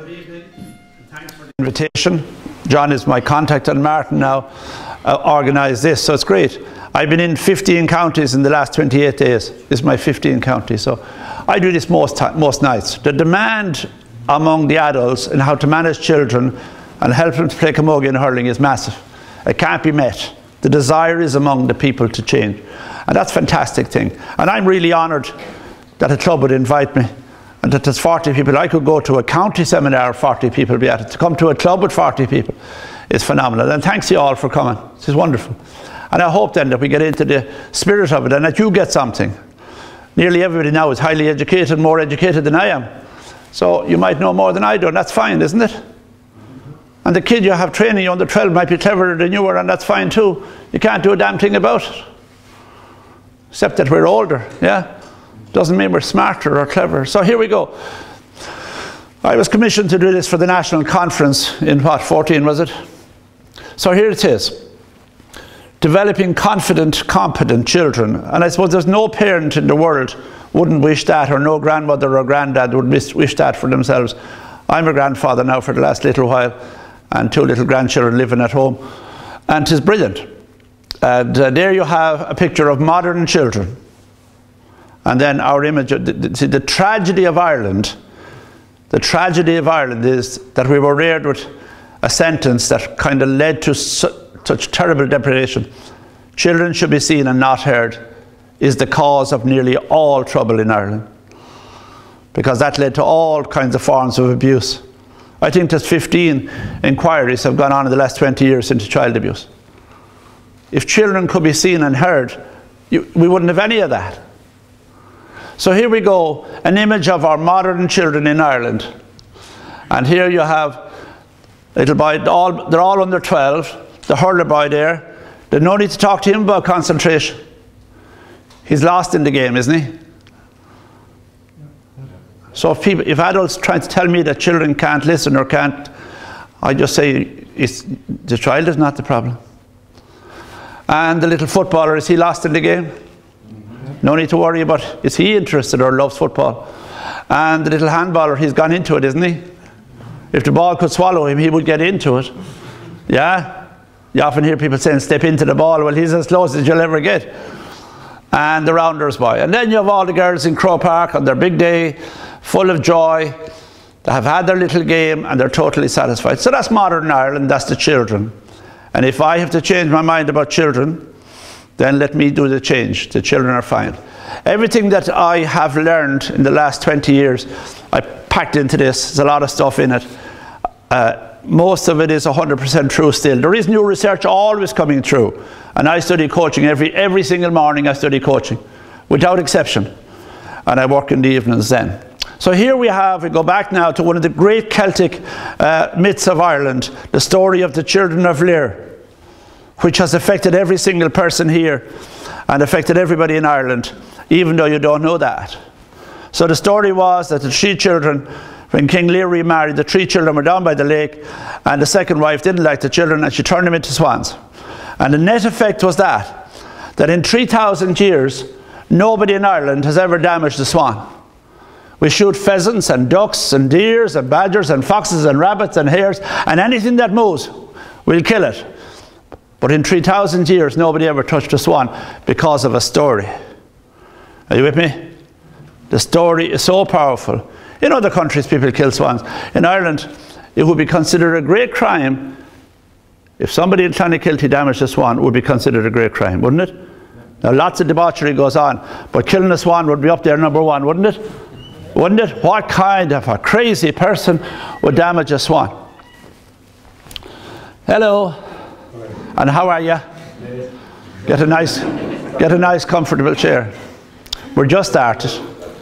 Good evening, and thanks for the invitation. John is my contact, and Martin now organised this, so it's great. I've been in 15 counties in the last 28 days. This is my 15th county, so I do this most nights. The demand among the adults in how to manage children and help them to play camogie and hurling is massive. It can't be met. The desire is among the people to change, and that's a fantastic thing. And I'm really honoured that a club would invite me, and that there's 40 people. I could go to a county seminar, 40 people be at it. To come to a club with 40 people is phenomenal. And thanks you all for coming. This is wonderful. And I hope then that we get into the spirit of it and that you get something. Nearly everybody now is highly educated, more educated than I am. So you might know more than I do, and that's fine, isn't it? And the kid you have training you under 12 might be cleverer than you are, and that's fine too. You can't do a damn thing about it. Except that we're older, yeah? Doesn't mean we're smarter or clever. So here we go. I was commissioned to do this for the national conference in what, 14 was it? So here it is. Developing confident, competent children. And I suppose there's no parent in the world wouldn't wish that, or no grandmother or granddad would wish that for themselves. I'm a grandfather now for the last little while, and 2 little grandchildren living at home. And 'tis brilliant. And there you have a picture of modern children. And then our image, see, the tragedy of Ireland is that we were reared with a sentence that kind of led to such terrible depredation. Children should be seen and not heard is the cause of nearly all trouble in Ireland, because that led to all kinds of forms of abuse. I think there's 15 inquiries have gone on in the last 20 years into child abuse. If children could be seen and heard, we wouldn't have any of that. So here we go, an image of our modern children in Ireland. And here you have little boy, they're all under 12. The hurler boy there, there's no need to talk to him about concentration. He's lost in the game, isn't he? So if adults try to tell me that children can't listen or can't, I just say the child is not the problem. And the little footballer, is he lost in the game? No need to worry about, is he interested or loves football? And the little handballer, he's gone into it, isn't he? If the ball could swallow him, he would get into it. Yeah? You often hear people saying, step into the ball. Well, he's as close as you'll ever get. And the rounders boy. And then you have all the girls in Crow Park on their big day, full of joy. They have had their little game and they're totally satisfied. So that's modern Ireland, that's the children. And if I have to change my mind about children, then let me do the change. The children are fine. Everything that I have learned in the last 20 years, I packed into this. There's a lot of stuff in it. Most of it is 100% true still. There is new research always coming through. And I study coaching every single morning. I study coaching, without exception. And I work in the evenings then. So here we go back now to one of the great Celtic myths of Ireland, the story of the children of Lear, which has affected every single person here and affected everybody in Ireland, even though you don't know that. So the story was that the 3 children, when King Lear remarried, the 3 children were down by the lake, and the second wife didn't like the children and she turned them into swans. And the net effect was that in 3,000 years, nobody in Ireland has ever damaged a swan. We shoot pheasants and ducks and deers and badgers and foxes and rabbits and hares, and anything that moves, we'll kill it. But in 3,000 years, nobody ever touched a swan because of a story. Are you with me? The story is so powerful. In other countries, people kill swans. In Ireland, it would be considered a great crime if somebody in Clonakilty damaged a swan. It would be considered a great crime, wouldn't it? Now, lots of debauchery goes on, but killing a swan would be up there number 1, wouldn't it? Wouldn't it? What kind of a crazy person would damage a swan? Hello. And how are you? Get a nice comfortable chair. We're just started.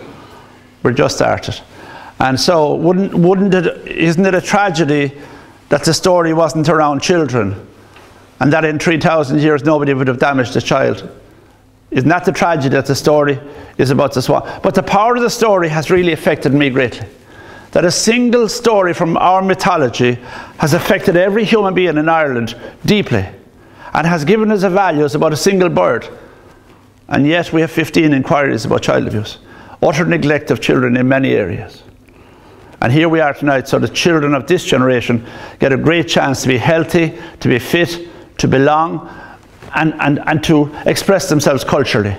And so isn't it a tragedy that the story wasn't around children, and that in 3,000 years nobody would have damaged a child? Isn't that the tragedy, that the story is about the swan? But the power of the story has really affected me greatly. That a single story from our mythology has affected every human being in Ireland deeply, and has given us a value as about a single bird. And yet we have 15 inquiries about child abuse. Utter neglect of children in many areas. And here we are tonight, so the children of this generation get a great chance to be healthy, to be fit, to belong, and to express themselves culturally.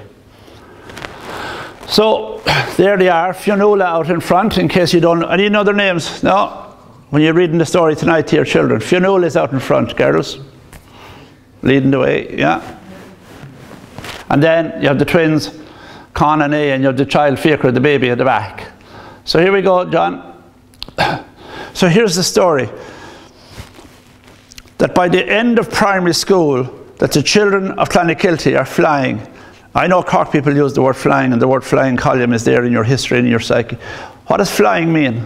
So there they are, Fionnuala out in front, in case you don't know. Any other names? No? When you're reading the story tonight to your children, Fionnuala is out in front, girls. Leading the way, yeah. And then you have the twins, Con and A, and you have the child, Fiacre, the baby at the back. So here we go, John. So here's the story. That by the end of primary school, that the children of Clonakilty are flying. I know Cork people use the word flying, and the word flying column is there in your history and in your psyche. What does flying mean?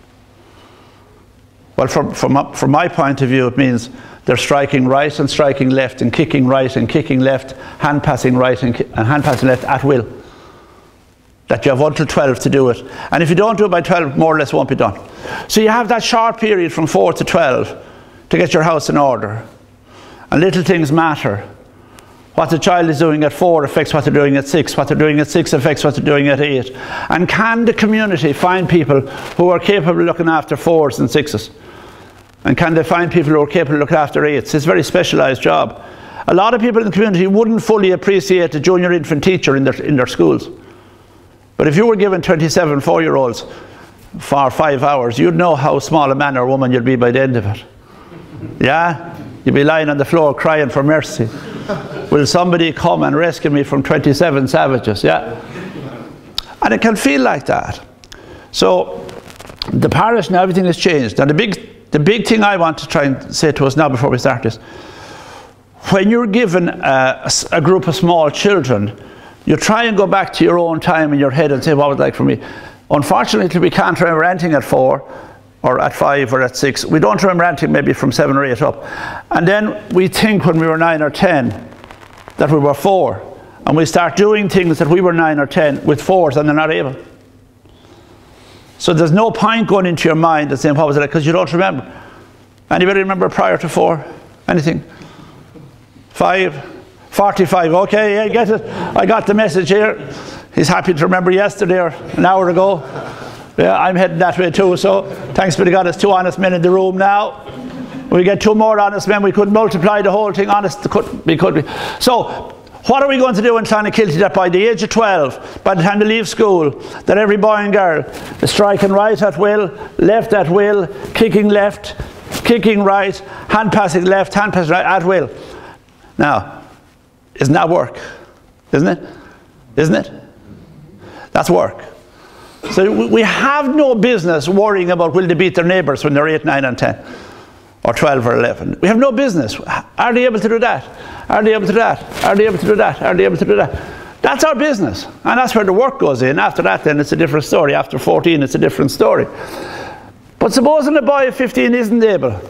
Well, from my point of view, it means they're striking right and striking left and kicking right and kicking left, hand passing right and hand passing left at will. That you have until 12 to do it. And if you don't do it by 12, more or less won't be done. So you have that short period from 4 to 12 to get your house in order. And little things matter. What the child is doing at 4 affects what they're doing at 6. What they're doing at 6 affects what they're doing at 8. And can the community find people who are capable of looking after 4s and 6s? And can they find people who are capable of looking after 8s? It's a very specialised job. A lot of people in the community wouldn't fully appreciate a junior infant teacher in their schools. But if you were given 27 4-year-olds for 5 hours, you'd know how small a man or woman you'd be by the end of it. Yeah? You'd be lying on the floor crying for mercy. Will somebody come and rescue me from 27 savages? Yeah? And it can feel like that. So the parish now, everything has changed. Now the big thing I want to try and say to us now before we start is, when you're given a group of small children, you try and go back to your own time in your head and say, what was it like for me? Unfortunately, we can't remember anything at 4 or at 5 or at 6. We don't remember anything maybe from 7 or 8 up. And then we think when we were 9 or 10 that we were 4. And we start doing things that we were 9 or 10 with 4s and they're not able. So there's no point going into your mind and saying, what was it like? Because you don't remember. Anybody remember prior to 4? Anything? 5? 45, okay, yeah, get it. I got the message here. He's happy to remember yesterday or an hour ago. Yeah, I'm heading that way too, so thanks be to God, there's 2 honest men in the room now. We get 2 more honest men, we could multiply the whole thing, honest, could we. So, what are we going to do in Clonakilty that by the age of 12, by the time they leave school, that every boy and girl is striking right at will, left at will, kicking left, kicking right, hand passing left, hand passing right at will. Now, isn't that work? Isn't it? Isn't it? That's work. So we have no business worrying about will they beat their neighbours when they're 8, 9 and 10 or 12 or 11. We have no business. Are they able to do that? Are they able to do that? Are they able to do that? Are they able to do that? That's our business. And that's where the work goes in. After that then it's a different story. After 14 it's a different story. But supposing a boy of 15 isn't able,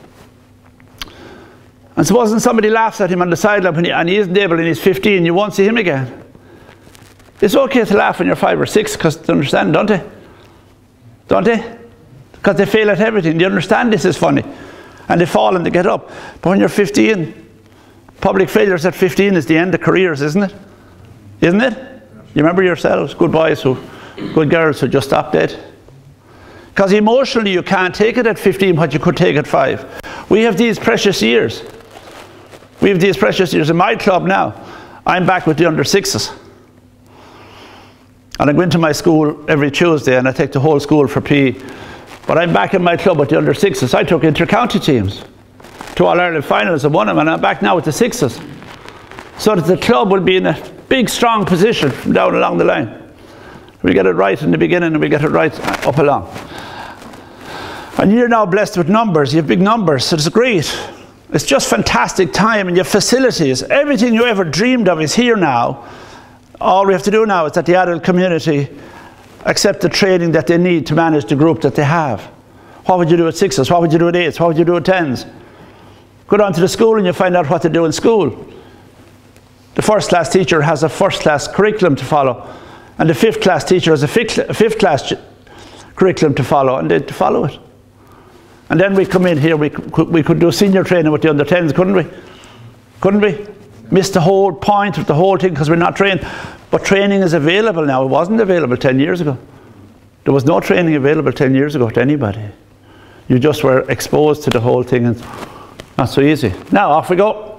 and supposing somebody laughs at him on the sideline and he isn't able and he's 15, you won't see him again. It's okay to laugh when you're 5 or 6 because they understand, don't they? Don't they? Because they fail at everything. They understand this is funny. And they fall and they get up. But when you're 15, public failures at 15 is the end of careers, isn't it? Isn't it? You remember yourselves, good boys, good girls who just stopped dead? Because emotionally you can't take it at 15 what you could take at 5. We have these precious years. We have these precious years. In my club now, I'm back with the under 6s. And I go into my school every Tuesday and I take the whole school for PE. But I'm back in my club with the under 6s. I took inter-county teams to All-Ireland finals and won them, and I'm back now with the 6s. So that the club will be in a big, strong position from down along the line. We get it right in the beginning and we get it right up along. And you're now blessed with numbers. You have big numbers, so it's great. It's just fantastic time, and your facilities, everything you ever dreamed of is here now. All we have to do now is that the adult community accept the training that they need to manage the group that they have. What would you do at 6s? What would you do at 8s? What would you do at 10s? Go down to the school and you find out what to do in school. The first class teacher has a first class curriculum to follow, and the 5th class teacher has a 5th class curriculum to follow, and they follow it. And then we come in here, we could do senior training with the under 10s, couldn't we? Couldn't we? Missed the whole point of the whole thing because we're not trained. But training is available now. It wasn't available 10 years ago. There was no training available 10 years ago to anybody. You just were exposed to the whole thing, and not so easy. Now, off we go.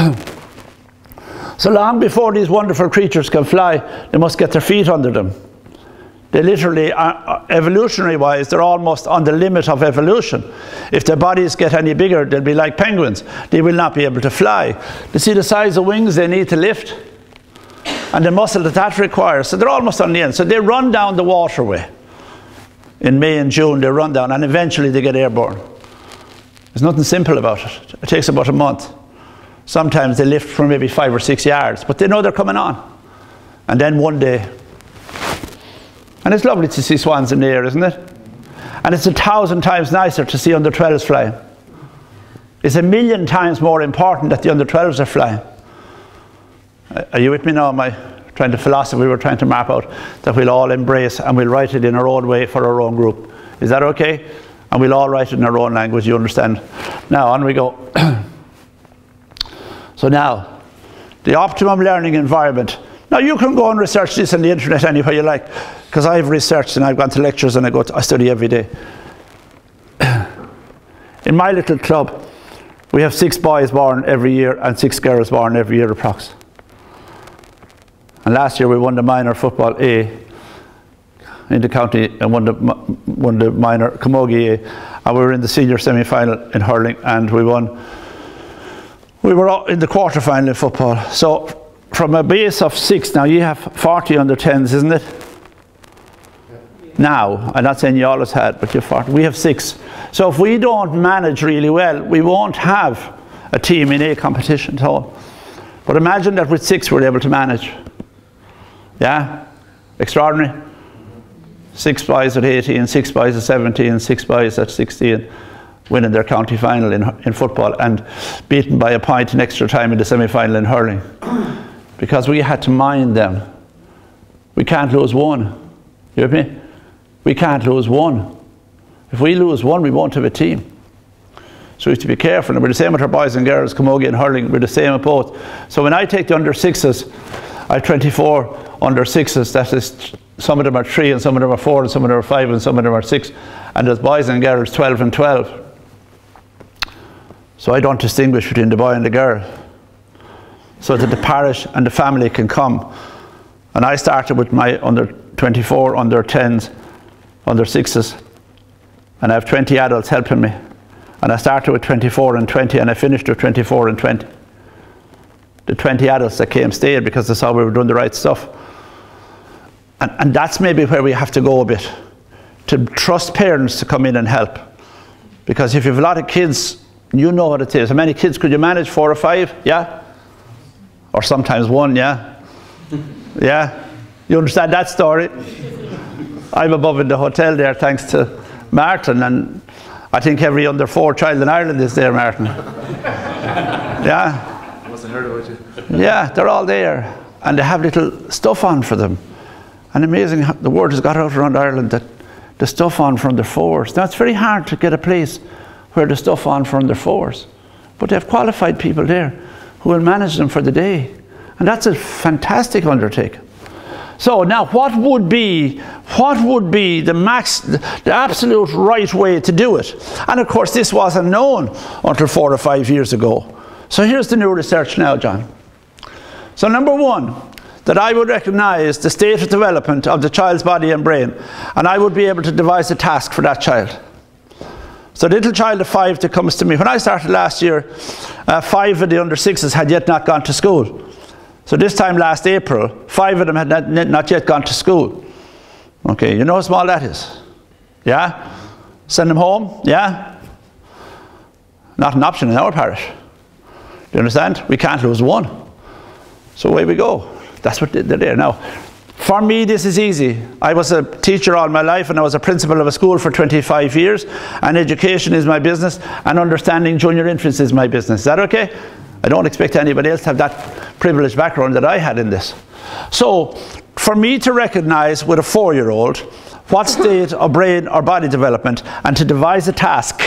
So long before these wonderful creatures can fly, they must get their feet under them. They literally, evolutionary-wise, they're almost on the limit of evolution. If their bodies get any bigger, they'll be like penguins. They will not be able to fly. You see the size of wings they need to lift? And the muscle that requires. So they're almost on the end. So they run down the waterway. In May and June, they run down, and eventually they get airborne. There's nothing simple about it. It takes about a month. Sometimes they lift for maybe 5 or 6 yards, but they know they're coming on. And then one day, and it's lovely to see swans in the air, isn't it? And it's 1,000 times nicer to see under 12s flying. It's 1,000,000 times more important that the under 12s are flying. Are you with me now? Am I trying to philosophy we're trying to map out that we'll all embrace, and we'll write it in our own way for our own group? Is that okay? And we'll all write it in our own language, you understand? Now, on we go. So now, the optimum learning environment. Now, you can go and research this on the internet anywhere you like, because I've researched and I've gone to lectures and I study every day. In my little club, we have 6 boys born every year and 6 girls born every year approx. And last year we won the minor football A in the county and won the minor camogie A, and we were in the senior semi-final in hurling, and we won. We were in the quarter-final in football. So from a base of 6, now you have 40 under 10s, isn't it? Now, I'm not saying you always had, but you're 40. We have 6. So if we don't manage really well, we won't have a team in A competition at all. But imagine that with 6 we're able to manage. Yeah? Extraordinary. 6 boys at 18, 6 boys at 17, 6 boys at 16, winning their county final in football, and beaten by a point in extra time in the semi-final in hurling. Because we had to mind them. We can't lose one. You with me? We can't lose one. If we lose one, we won't have a team. So we have to be careful. And we're the same with our boys and girls, camogie and hurling, we're the same at both. So when I take the under 6s, I have 24 under 6s, that is, some of them are 3 and some of them are 4 and some of them are 5 and some of them are 6. And there's boys and girls 12 and 12. So I don't distinguish between the boy and the girl, so that the parish and the family can come. And I started with my under 24, under 10s, under 6s, and I have 20 adults helping me. And I started with 24 and 20, and I finished with 24 and 20. The 20 adults that came stayed because they saw we were doing the right stuff. And that's maybe where we have to go a bit, to trust parents to come in and help. Because if you have a lot of kids, you know what it is. How many kids could you manage? 4 or 5? Yeah? Or sometimes 1, yeah? Yeah? You understand that story? I'm above in the hotel there thanks to Martin, and I think every under 4 child in Ireland is there, Martin. Yeah? I must have heard about you. Yeah, they're all there. And they have little stuff on for them. And amazing how the word has got out around Ireland that the stuff on for under 4s. Now, it's very hard to get a place where the stuff on for under 4s. But they have qualified people there who will manage them for the day. And that's a fantastic undertaking. So now what would be the absolute right way to do it? And of course this wasn't known until 4 or 5 years ago. So here's the new research now, John. So number 1, that I would recognize the state of development of the child's body and brain, and I would be able to devise a task for that child. So the little child of 5 that comes to me, when I started last year, 5 of the under 6s had yet not gone to school. So this time last April, 5 of them had not yet gone to school. Okay, you know how small that is? Yeah? Send them home? Yeah? Not an option in our parish. Do you understand? We can't lose one. So away we go. That's what they're there. Now, for me, this is easy. I was a teacher all my life, and I was a principal of a school for 25 years, and education is my business, and understanding junior infants is my business. Is that okay? I don't expect anybody else to have that privileged background that I had in this. So, for me to recognize with a 4-year-old what state of brain or body development, and to devise a task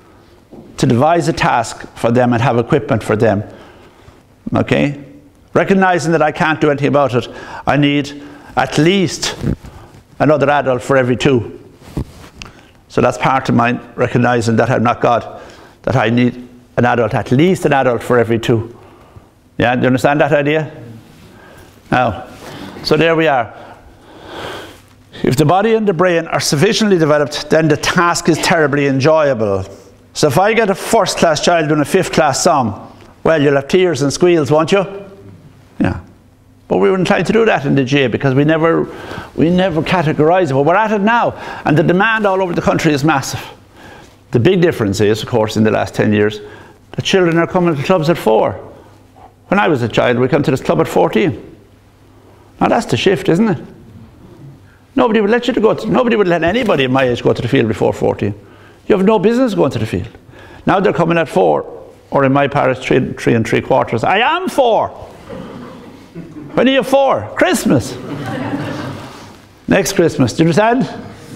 for them and have equipment for them, okay? Recognizing that I can't do anything about it, I need at least another adult for every 2. So that's part of my recognising that I'm not God, that I need an adult, at least an adult for every 2. Yeah, do you understand that idea? Now, so there we are. If the body and the brain are sufficiently developed, then the task is terribly enjoyable. So if I get a first-class child doing a 5th-class song, well, you'll have tears and squeals, won't you? Yeah. But we weren't trying to do that in the GAA because we never categorised it. But we're at it now, and the demand all over the country is massive. The big difference is, of course, in the last 10 years, the children are coming to clubs at 4. When I was a child, we come to this club at 14. Now that's the shift, isn't it? Nobody would let nobody would let anybody of my age go to the field before 14. You have no business going to the field. Now they're coming at 4, or in my parish, 3 3/4. I am 4. When are you 4? Christmas. Next Christmas. Do you understand?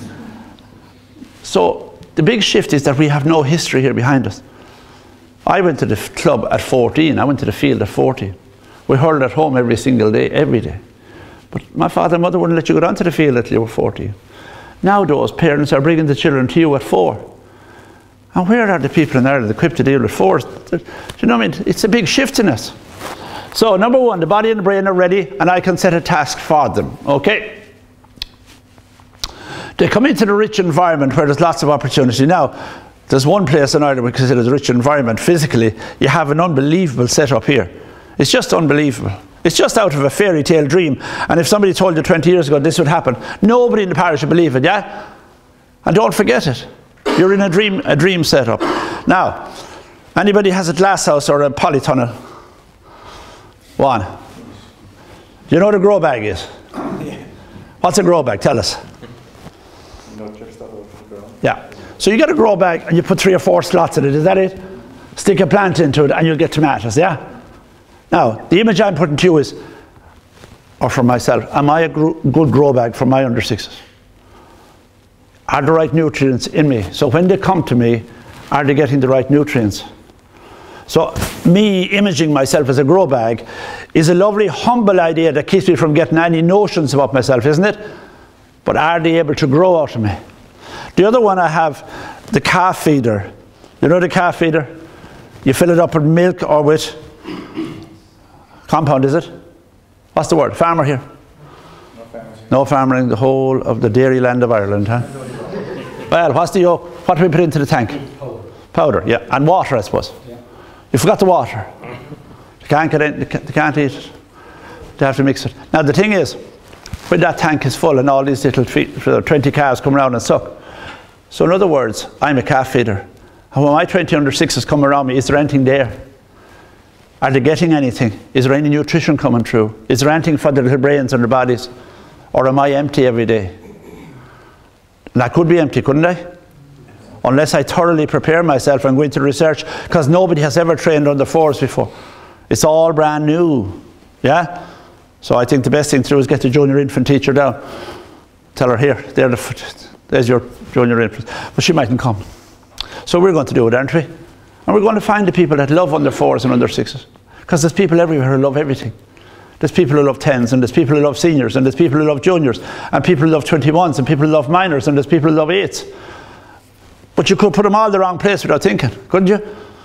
So the big shift is that we have no history here behind us. I went to the club at 14. I went to the field at 14. We hurled at home every single day, every day. But my father and mother wouldn't let you go down to the field until you were 14. Now those parents are bringing the children to you at 4. And where are the people in Ireland equipped to deal with 4s? Do you know what I mean? It's a big shift in us. So number 1, the body and the brain are ready, and I can set a task for them. Okay? They come into the rich environment where there's lots of opportunity. Now, there's one place in Ireland we consider a rich environment. Physically, you have an unbelievable setup here. It's just unbelievable. It's just out of a fairy tale dream. And if somebody told you 20 years ago this would happen, nobody in the parish would believe it, yeah? And don't forget it. You're in a dream setup. Now, anybody has a glass house or a polytunnel? One. Do you know what a grow bag is? Yeah. What's a grow bag? Tell us. Yeah. So you get a grow bag and you put 3 or 4 slots in it, is that it? Stick a plant into it and you'll get tomatoes, yeah? Now, the image I'm putting to you is, or for myself, am I a good grow bag for my under 6s? Are the right nutrients in me? So when they come to me, are they getting the right nutrients? So me imaging myself as a grow bag is a lovely, humble idea that keeps me from getting any notions about myself, isn't it? But are they able to grow out of me? The other one I have, the calf feeder. You know the calf feeder? You fill it up with milk or with compound, is it? What's the word? Farmer here? No farmer. No farmer in the whole of the dairy land of Ireland, huh? Well, what's the yolk? What do we put into the tank? Powder. Powder, yeah. And water, I suppose. Yeah. You forgot the water. They can't get in, they can't eat it. They have to mix it. Now the thing is, when that tank is full and all these little 20 calves come around and suck. So in other words, I'm a calf feeder. And when my 20 under 6s come around me, is there anything there? Are they getting anything? Is there any nutrition coming through? Is there anything for their little brains and their bodies? Or am I empty every day? And I could be empty, couldn't I? Unless I thoroughly prepare myself and go into research, because nobody has ever trained under 4s before. It's all brand new. Yeah? So I think the best thing to do is get the junior infant teacher down. Tell her, here, there's your junior infant. But she mightn't come. So we're going to do it, aren't we? And we're going to find the people that love under 4s and under 6s. Because there's people everywhere who love everything. There's people who love 10s, and there's people who love seniors, and there's people who love juniors, and people who love 21s, and people who love minors, and there's people who love 8s. But you could put them all in the wrong place without thinking, couldn't you?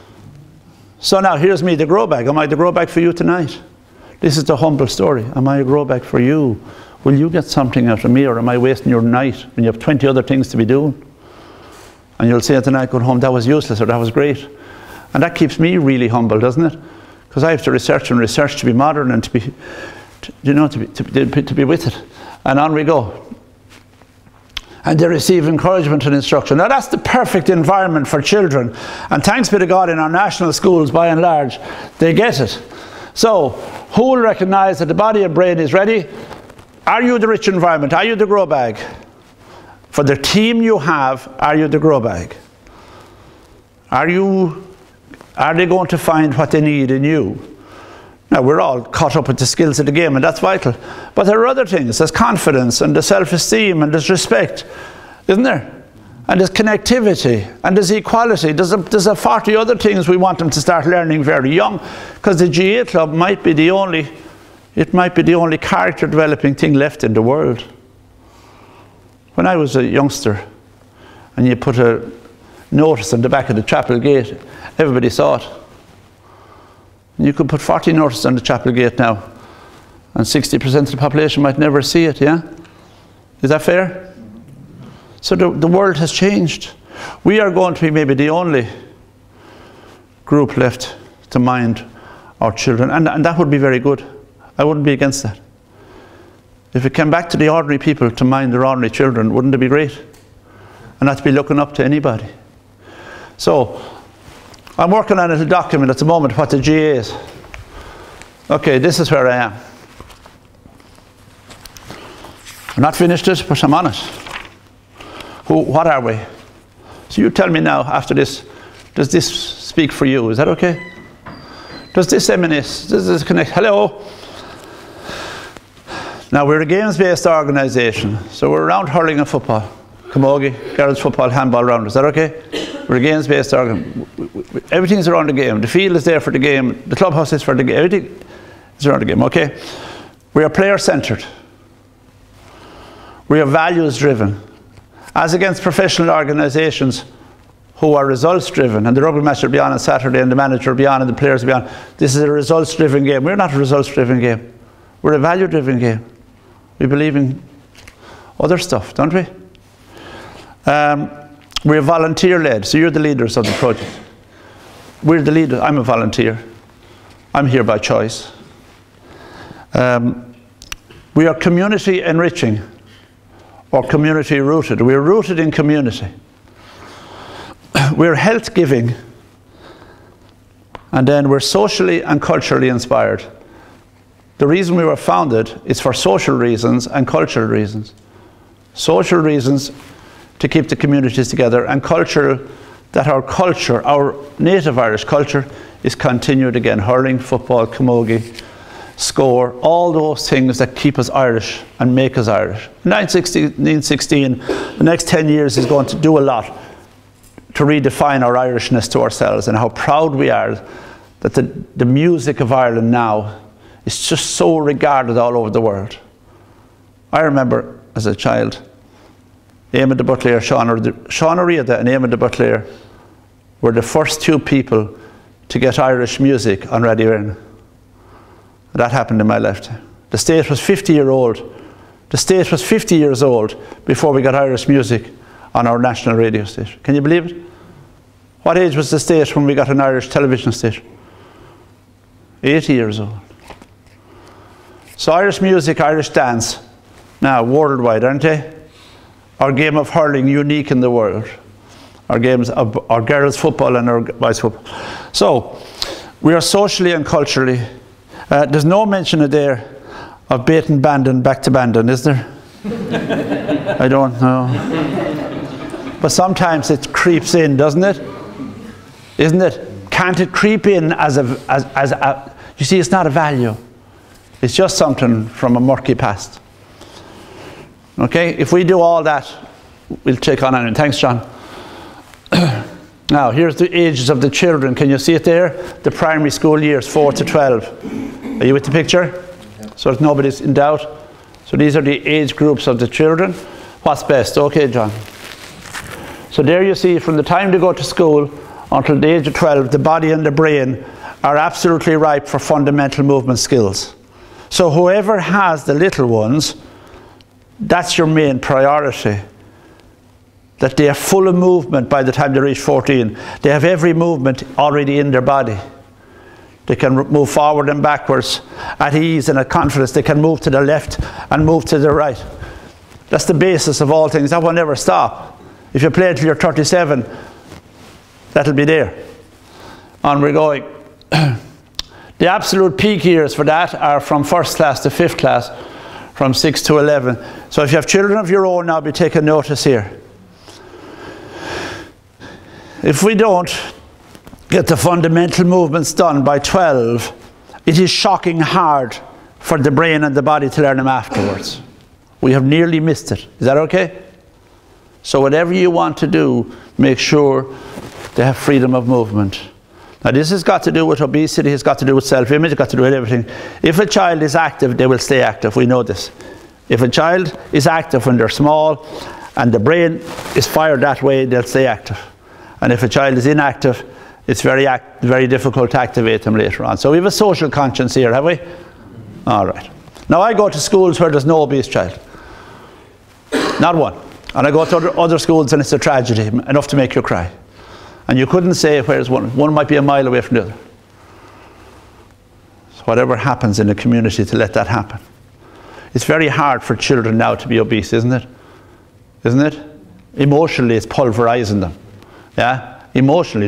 So now here's me, the grow bag. Am I the grow bag for you tonight? This is the humble story. Am I a grow bag for you? Will you get something out of me, or am I wasting your night when you have 20 other things to be doing? And you'll say tonight going home, that was useless, or that was great. And that keeps me really humble, doesn't it? Because I have to research and research to be modern and to be with it. And on we go. And they receive encouragement and instruction. Now that's the perfect environment for children. And thanks be to God, in our national schools, by and large, they get it. So, who will recognise that the body and brain is ready? Are you the rich environment? Are you the grow bag? For the team you have, are you the grow bag? Are they going to find what they need in you? Now, we're all caught up with the skills of the game, and that's vital. But there are other things. There's confidence, and there's self-esteem, and there's respect, isn't there? And there's connectivity, and there's equality. There's a 40 other things we want them to start learning very young, because the GAA club might be the only character developing thing left in the world. When I was a youngster and you put a notice on the back of the chapel gate, everybody saw it. And you could put 40 notices on the chapel gate now and 60% of the population might never see it, yeah? Is that fair? So the world has changed. We are going to be maybe the only group left to mind our children, and that would be very good. I wouldn't be against that. If it came back to the ordinary people to mind their ordinary children, wouldn't it be great? And not to be looking up to anybody. So, I'm working on a little document at the moment, what the GAA is. Okay, this is where I am. I'm not finished it, but I'm on it. What are we? So you tell me now, after this, does this speak for you? Is that okay? Does this emanate? Does this connect? Hello? Now, we're a games-based organisation, so we're around hurling and football. Camogie, girls football, handball round. Is that okay? We're a games-based organisation. Everything's around the game. The field is there for the game. The clubhouse is for the game. Everything is around the game, okay? We are player-centred. We are values-driven. As against professional organisations who are results-driven, and the rugby match will be on Saturday, and the manager will be on, and the players will be on. This is a results-driven game. We're not a results-driven game. We're a value-driven game. We believe in other stuff, don't we? We're volunteer-led, so you're the leaders of the project. We're the leaders. I'm a volunteer. I'm here by choice. We are community-enriching, or community-rooted. We're rooted in community. We're health-giving, and then we're socially and culturally inspired. The reason we were founded is for social reasons and cultural reasons. Social reasons to keep the communities together, and cultural, that our culture, our native Irish culture, is continued again. Hurling, football, camogie, score, all those things that keep us Irish and make us Irish. In 1916, the next 10 years is going to do a lot to redefine our Irishness to ourselves, and how proud we are that the music of Ireland now is just so regarded all over the world. I remember as a child, Eamon de Butler, Sean O'Riordan and Eamon de Butler were the first two people to get Irish music on Radio Ireland. That happened in my lifetime. The state was 50 years old. The state was 50 years old before we got Irish music on our national radio station. Can you believe it? What age was the state when we got an Irish television station? 80 years old. So Irish music, Irish dance, now worldwide, aren't they? Our game of hurling, unique in the world. Our games of our girls' football and our boys' football. So, we are socially and culturally. There's no mention of there of Baton Bandon back to Bandon, is there? I don't know. But sometimes it creeps in, doesn't it? Isn't it? Can't it creep in as a you see, it's not a value. It's just something from a murky past. Okay, if we do all that, we'll take on anything. Thanks, John. Now, here's the ages of the children. Can you see it there? The primary school years, 4 to 12. Are you with the picture? So that nobody's in doubt. So these are the age groups of the children. What's best? Okay, John. So there you see, from the time they go to school until the age of 12, the body and the brain are absolutely ripe for fundamental movement skills. So whoever has the little ones, that's your main priority. That they are full of movement by the time they reach 14. They have every movement already in their body. They can move forward and backwards at ease and at confidence. They can move to the left and move to the right. That's the basis of all things. That will never stop. If you play until you're 37, that'll be there. On we're going. The absolute peak years for that are from first class to fifth class, from 6 to 11. So if you have children of your own now, be taking notice here. If we don't get the fundamental movements done by 12, it is shocking hard for the brain and the body to learn them afterwards. We have nearly missed it. Is that okay? So whatever you want to do, make sure they have freedom of movement. Now this has got to do with obesity, it's got to do with self-image, it's got to do with everything. If a child is active, they will stay active. We know this. If a child is active when they're small and the brain is fired that way, they'll stay active. And if a child is inactive, it's very difficult to activate them later on. So we have a social conscience here, have we? All right. Now I go to schools where there's no obese child. Not one. And I go to other schools and it's a tragedy, enough to make you cry. And you couldn't say where's one. One might be a mile away from the other. So whatever happens in the community to let that happen. It's very hard for children now to be obese, isn't it? Isn't it? Emotionally, it's pulverizing them. Yeah? Emotionally,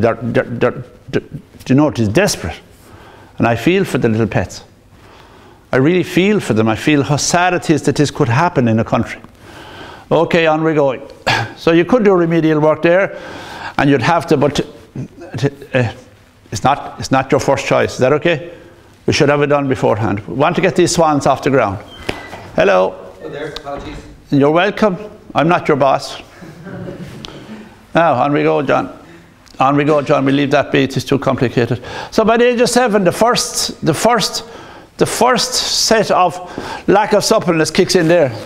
you know, it is desperate. And I feel for the little pets. I really feel for them. I feel how sad it is that this could happen in a country. Okay, on we go. So you could do remedial work there, and you'd have to, but it's not your first choice. Is that okay? We should have it done beforehand. We want to get these swans off the ground. Hello. Hey there, apologies. You're welcome. I'm not your boss. Now, on we go, John. On we go, John. We leave that be. It's too complicated. So by the age of 7, the first set of lack of suppleness kicks in there.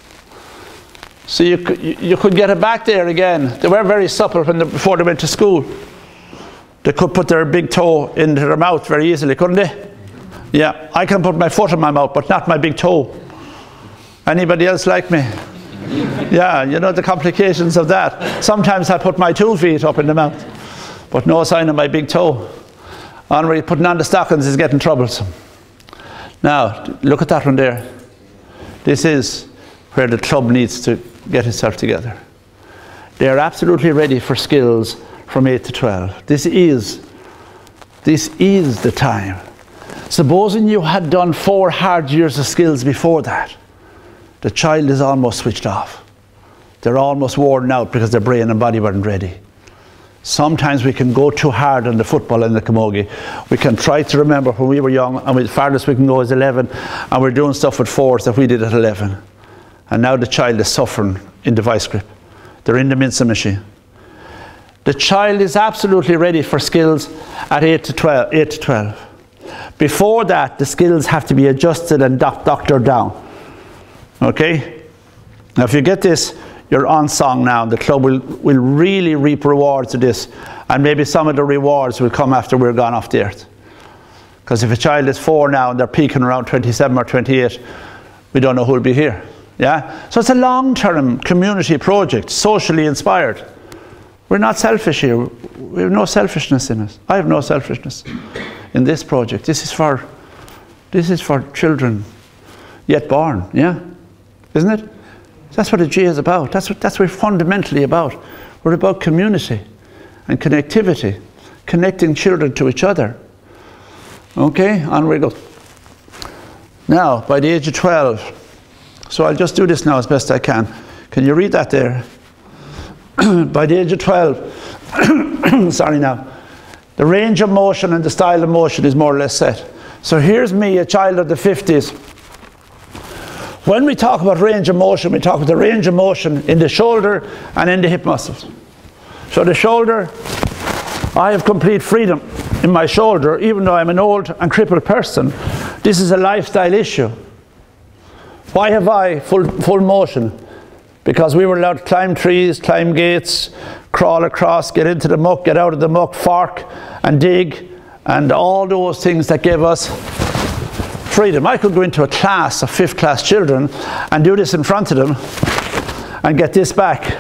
So you could get it back there again. They were very supple before they went to school. They could put their big toe into their mouth very easily, couldn't they? Yeah, I can put my foot in my mouth, but not my big toe. Anybody else like me? Yeah, you know the complications of that. Sometimes I put my 2 feet up in the mouth, but no sign of my big toe. Henri, putting on the stockings is getting troublesome. Now, look at that one there. This is where the club needs to get itself together. They are absolutely ready for skills from 8 to 12. This is the time. Supposing you had done 4 hard years of skills before that, the child is almost switched off. They're almost worn out because their brain and body weren't ready. Sometimes we can go too hard on the football and the camogie. We can try to remember when we were young, and the farthest we can go is 11, and we're doing stuff with 4s that we did at 11. And now the child is suffering in the vice grip. They're in the mincing machine. The child is absolutely ready for skills at 8 to 12. Before that, the skills have to be adjusted and doctored down. Okay? Now if you get this, you're on song now. The club will really reap rewards of this. And maybe some of the rewards will come after we're gone off the earth. Because if a child is 4 now and they're peaking around 27 or 28, we don't know who'll be here. Yeah? So it's a long-term community project, socially inspired. We're not selfish here. We have no selfishness in us. I have no selfishness in this project. This is for children yet born. Yeah? Isn't it? That's what the GAA is about. That's what we're fundamentally about. We're about community and connectivity, connecting children to each other. Okay, on we go. Now, by the age of 12, so I'll just do this now as best I can. Can you read that there? By the age of 12, sorry now, the range of motion and the style of motion is more or less set. So here's me, a child of the 50s. When we talk about range of motion, we talk about the range of motion in the shoulder and in the hip muscles. So the shoulder, I have complete freedom in my shoulder, even though I'm an old and crippled person. This is a lifestyle issue. Why have I full motion? Because we were allowed to climb trees, climb gates, crawl across, get into the muck, get out of the muck, fork and dig, and all those things that gave us freedom. I could go into a class of 5th class children and do this in front of them and get this back.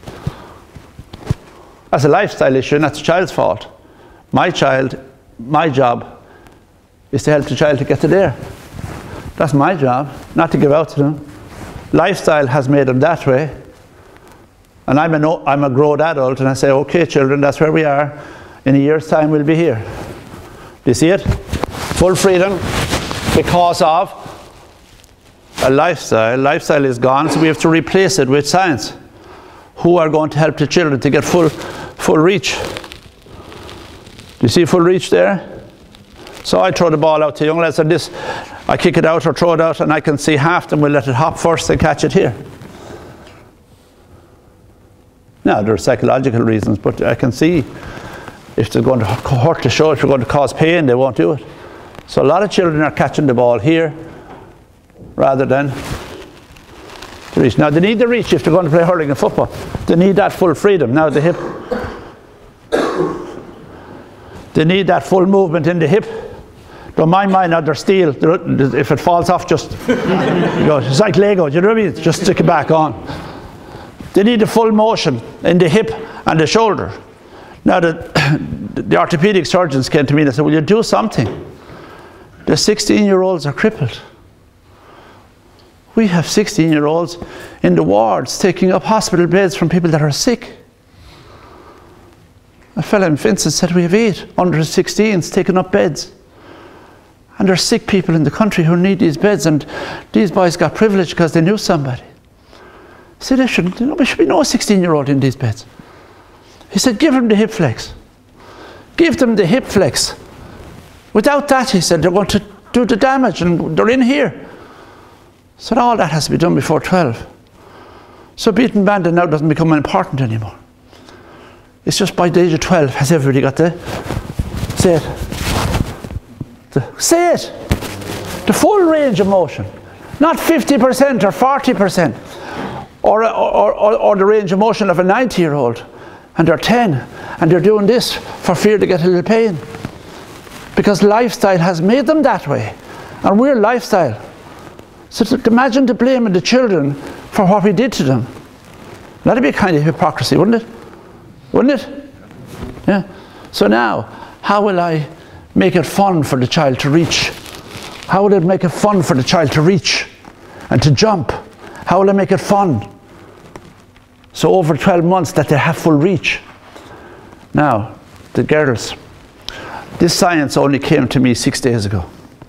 That's a lifestyle issue, and that's the child's fault. My job is to help the child to get to there. That's my job, not to give out to them. Lifestyle has made them that way. And I'm a grown adult, and I say, okay children, that's where we are. In a year's time we'll be here. Do you see it? Full freedom because of a lifestyle. Lifestyle is gone, so we have to replace it with science. Who are going to help the children to get full reach? Do you see full reach there? So I throw the ball out to young lads, and this, I kick it out or throw it out, and I can see half them will let it hop first and catch it here. Now, there are psychological reasons, but I can see if they're going to hurt the shoulder, if they're going to cause pain, they won't do it. So a lot of children are catching the ball here rather than to reach. Now they need the reach if they're going to play hurling and football. They need that full freedom. Now the hip, they need that full movement in the hip. Don't mind mine, now they're steel. If it falls off, just it's like Lego, do you know what I mean? Just stick it back on. They need the full motion in the hip and the shoulder. Now the orthopedic surgeons came to me and said, will you do something? The 16-year-olds are crippled. We have 16-year-olds in the wards taking up hospital beds from people that are sick. A fellow in Vincent said we have 8 under 16s taking up beds. And there's sick people in the country who need these beds, and these boys got privileged because they knew somebody. He said, there should be no 16-year-old in these beds. He said, give them the hip flex. Give them the hip flex. Without that, he said, they're going to do the damage, and they're in here. So all that has to be done before 12. So beating bandit now doesn't become important anymore. It's just by the age of 12, has everybody got the, say it, say it, the full range of motion, not 50% or 40%, or the range of motion of a 90-year-old, and they're 10, and they're doing this for fear to get a little pain. Because lifestyle has made them that way, and we're lifestyle. So imagine the blame of the children for what we did to them. That'd be a kind of hypocrisy, wouldn't it? Wouldn't it? Yeah. So now, how will I make it fun for the child to reach? How will it make it fun for the child to reach and to jump? How will I make it fun? So over 12 months that they have full reach. Now, the girls. This science only came to me 6 days ago.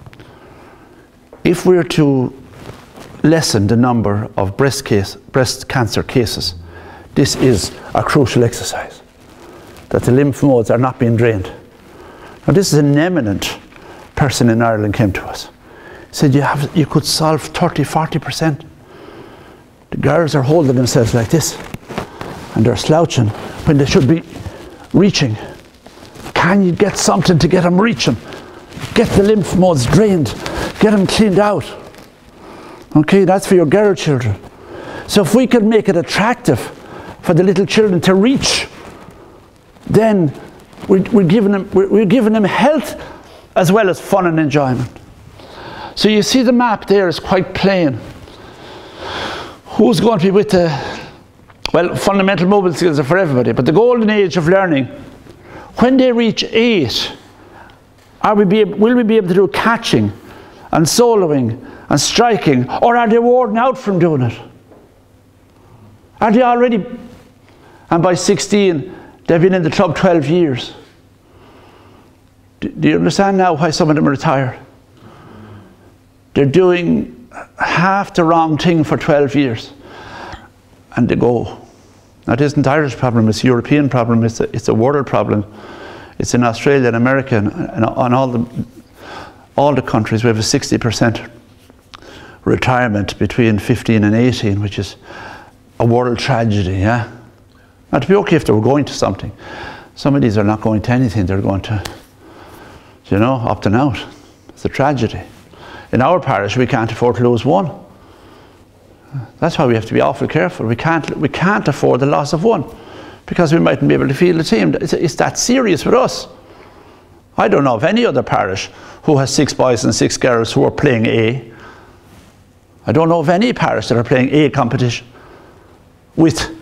If we're to lessen the number of breast cancer cases, this is a crucial exercise, that the lymph nodes are not being drained. Now this is an eminent person in Ireland came to us. He said, you could solve 30–40%. The girls are holding themselves like this, and they're slouching when they should be reaching. Can you get something to get them reaching? Get the lymph nodes drained, get them cleaned out. Okay, that's for your girl children. So if we can make it attractive for the little children to reach, then we're giving them health as well as fun and enjoyment. So you see the map there is quite plain. Who's going to be with the, well, fundamental movement skills are for everybody, but the golden age of learning, when they reach 8, will we be able to do catching and soloing and striking, or are they worn out from doing it? Are they already? And by 16, they've been in the club 12 years. Do you understand now why some of them are retired? They're doing half the wrong thing for 12 years, and they go. Now, it isn't an Irish problem, it's a European problem, it's a world problem. It's in Australia and America and on all the countries. We have a 60% retirement between 15 and 18, which is a world tragedy, yeah? Now, to be okay if they were going to something. Some of these are not going to anything, they're going to, you know, up and out. It's a tragedy. In our parish, we can't afford to lose one. That's why we have to be awful careful. We can't afford the loss of one, because we mightn't be able to field a team. It's that serious with us. I don't know of any other parish who has 6 boys and 6 girls who are playing A. I don't know of any parish that are playing A competition with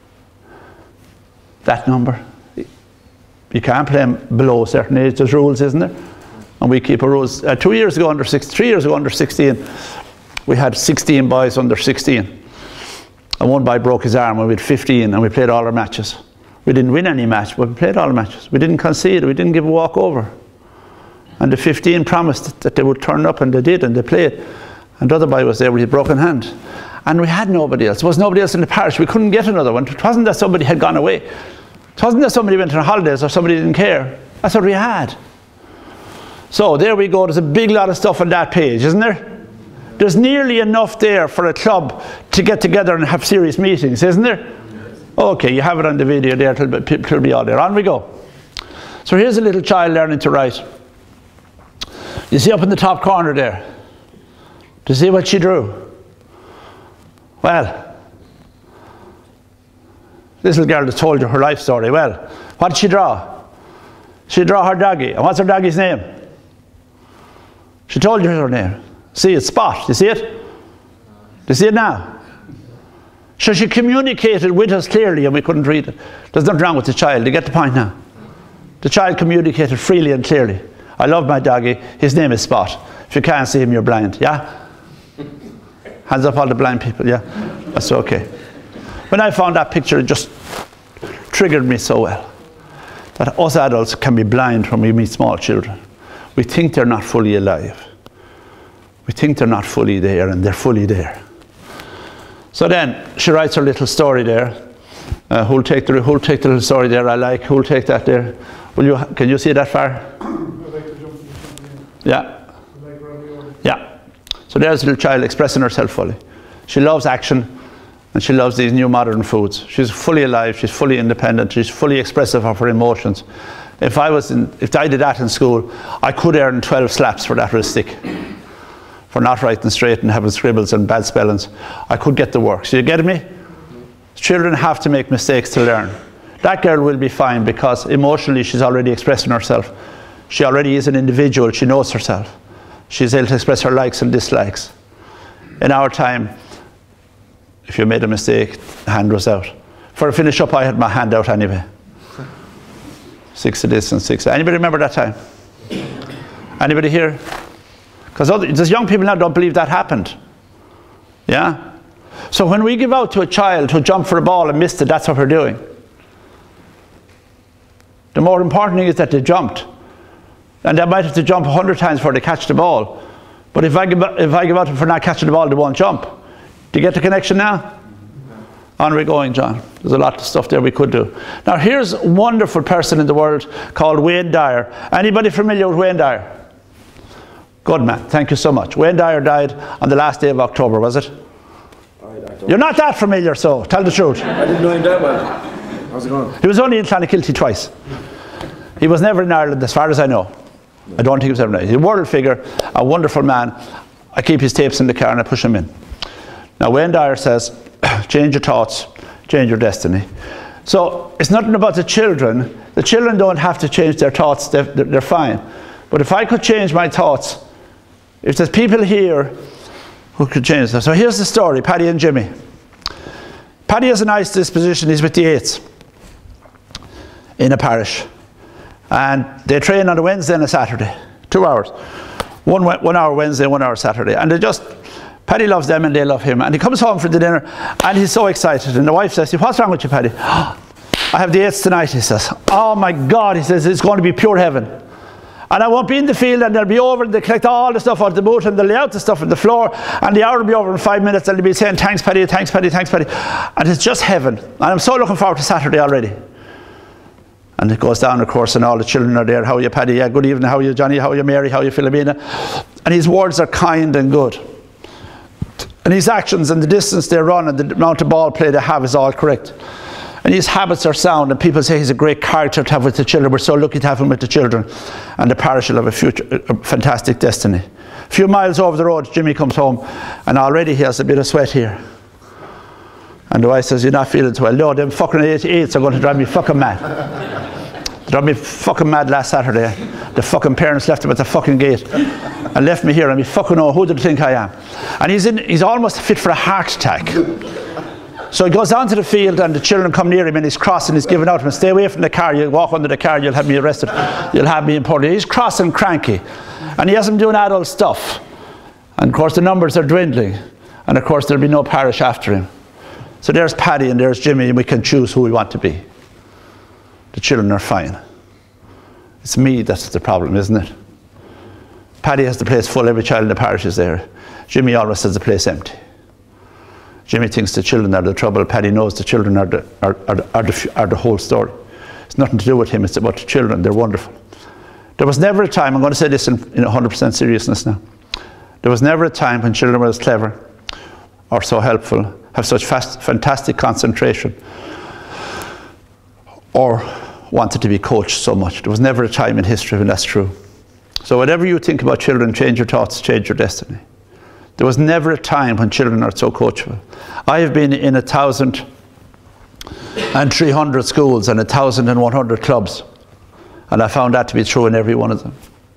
that number. You can't play them below a certain age. There's rules, isn't there? And we keep our rules. 3 years ago under 16, we had 16 boys under 16. And one boy broke his arm when we had 15, and we played all our matches. We didn't win any match, but we played all the matches. We didn't concede, we didn't give a walkover. And the 15 promised that they would turn up, and they did, and they played. And the other boy was there with a broken hand. And we had nobody else. There was nobody else in the parish. We couldn't get another one. It wasn't that somebody had gone away. It wasn't that somebody went on holidays or somebody didn't care. That's what we had. So there we go. There's a big lot of stuff on that page, isn't there? There's nearly enough there for a club to get together and have serious meetings, isn't there? Okay, you have it on the video there. It'll be all there. On we go. So here's a little child learning to write. You see up in the top corner there? Do you see what she drew? Well, this little girl that told you her life story. Well, what did she draw? She drew her doggy. And what's her doggy's name? She told you her name. See, it's Spot. You see it? Do you see it now? So she communicated with us clearly and we couldn't read it. There's nothing wrong with the child. You get the point now? The child communicated freely and clearly. I love my doggy. His name is Spot. If you can't see him, you're blind. Yeah? Hands up all the blind people. Yeah? That's okay. When I found that picture, it just triggered me so well. That us adults can be blind when we meet small children. We think they're not fully alive. We think they're not fully there, and they're fully there. So then, she writes her little story there. Who'll take the little story there I like? Who'll take that there? Can you see that far? Yeah. Yeah. So there's a little child expressing herself fully. She loves action, and she loves these new modern foods. She's fully alive, she's fully independent, she's fully expressive of her emotions. If I did that in school, I could earn 12 slaps for that with a stick. For not writing straight and having scribbles and bad spellings. I could get the work. So you get me? Children have to make mistakes to learn. That girl will be fine because emotionally she's already expressing herself. She already is an individual, she knows herself. She's able to express her likes and dislikes. In our time, if you made a mistake, the hand was out. For a finish up, I had my hand out anyway. 6 of this and 6. Anybody remember that time? Anybody here? Because there's young people now don't believe that happened. Yeah? So when we give out to a child who jumped for a ball and missed it, that's what we're doing. The more important thing is that they jumped. And they might have to jump 100 times before they catch the ball. But if I give out to them for not catching the ball, they won't jump. Do you get the connection now? On we're going, John. There's a lot of stuff there we could do. Now here's a wonderful person in the world called Wayne Dyer. Anybody familiar with Wayne Dyer? Good man, thank you so much. Wayne Dyer died on the last day of October, was it? You're not that familiar, so tell the truth. I didn't know him that well. How's it going? He was only in Clonakilty twice. He was never in Ireland as far as I know. I don't think he was ever in Ireland. He's a world figure, a wonderful man. I keep his tapes in the car and I push him in. Now Wayne Dyer says, change your thoughts, change your destiny. So it's nothing about the children. The children don't have to change their thoughts, they're fine. But if I could change my thoughts, if there's people here who could change them. So here's the story, Paddy and Jimmy. Paddy has a nice disposition, he's with the 8s in a parish. And they train on a Wednesday and a Saturday, 2 hours. 1 hour Wednesday, 1 hour Saturday. And Paddy loves them and they love him. And he comes home for the dinner and he's so excited. And the wife says, what's wrong with you, Paddy? I have the 8s tonight, he says. Oh my God, he says, it's going to be pure heaven. And I won't be in the field and they'll be over and they'll collect all the stuff out of the boot and they'll lay out the stuff on the floor and the hour will be over in 5 minutes and they'll be saying, thanks Paddy, thanks Paddy, thanks Paddy. And it's just heaven. And I'm so looking forward to Saturday already. And it goes down, of course, and all the children are there. How are you, Paddy? Yeah, good evening. How are you, Johnny? How are you, Mary? How are you, Philomena? And his words are kind and good. And his actions and the distance they run and the amount of ball play they have is all correct. And his habits are sound, and people say he's a great character to have with the children. We're so lucky to have him with the children. And the parish will have a fantastic destiny. A few miles over the road, Jimmy comes home, and already he has a bit of sweat here. And the wife says, you're not feeling too well. No, them fucking 8s are going to drive me fucking mad. They drove me fucking mad last Saturday. The fucking parents left him at the fucking gate and left me here, and we fucking know who do they think I am. And he's almost fit for a heart attack. So he goes down to the field and the children come near him and he's crossing, he's giving out to him, stay away from the car, you'll walk under the car, you'll have me arrested, you'll have me in Paudie. He's crossing cranky and he hasn't been doing adult stuff. And of course the numbers are dwindling and of course there'll be no parish after him. So there's Paddy and there's Jimmy and we can choose who we want to be. The children are fine. It's me that's the problem, isn't it? Paddy has the place full, every child in the parish is there. Jimmy always has the place empty. Jimmy thinks the children are the trouble. Paddy knows the children are the whole story. It's nothing to do with him, it's about the children. They're wonderful. There was never a time, I'm going to say this in 100% seriousness now. There was never a time when children were as clever or so helpful, have such fantastic concentration, or wanted to be coached so much. There was never a time in history when that's true. So whatever you think about children, change your thoughts, change your destiny. There was never a time when children are so coachable. I have been in 1,300 schools and 1,100 clubs, and I found that to be true in every one of them.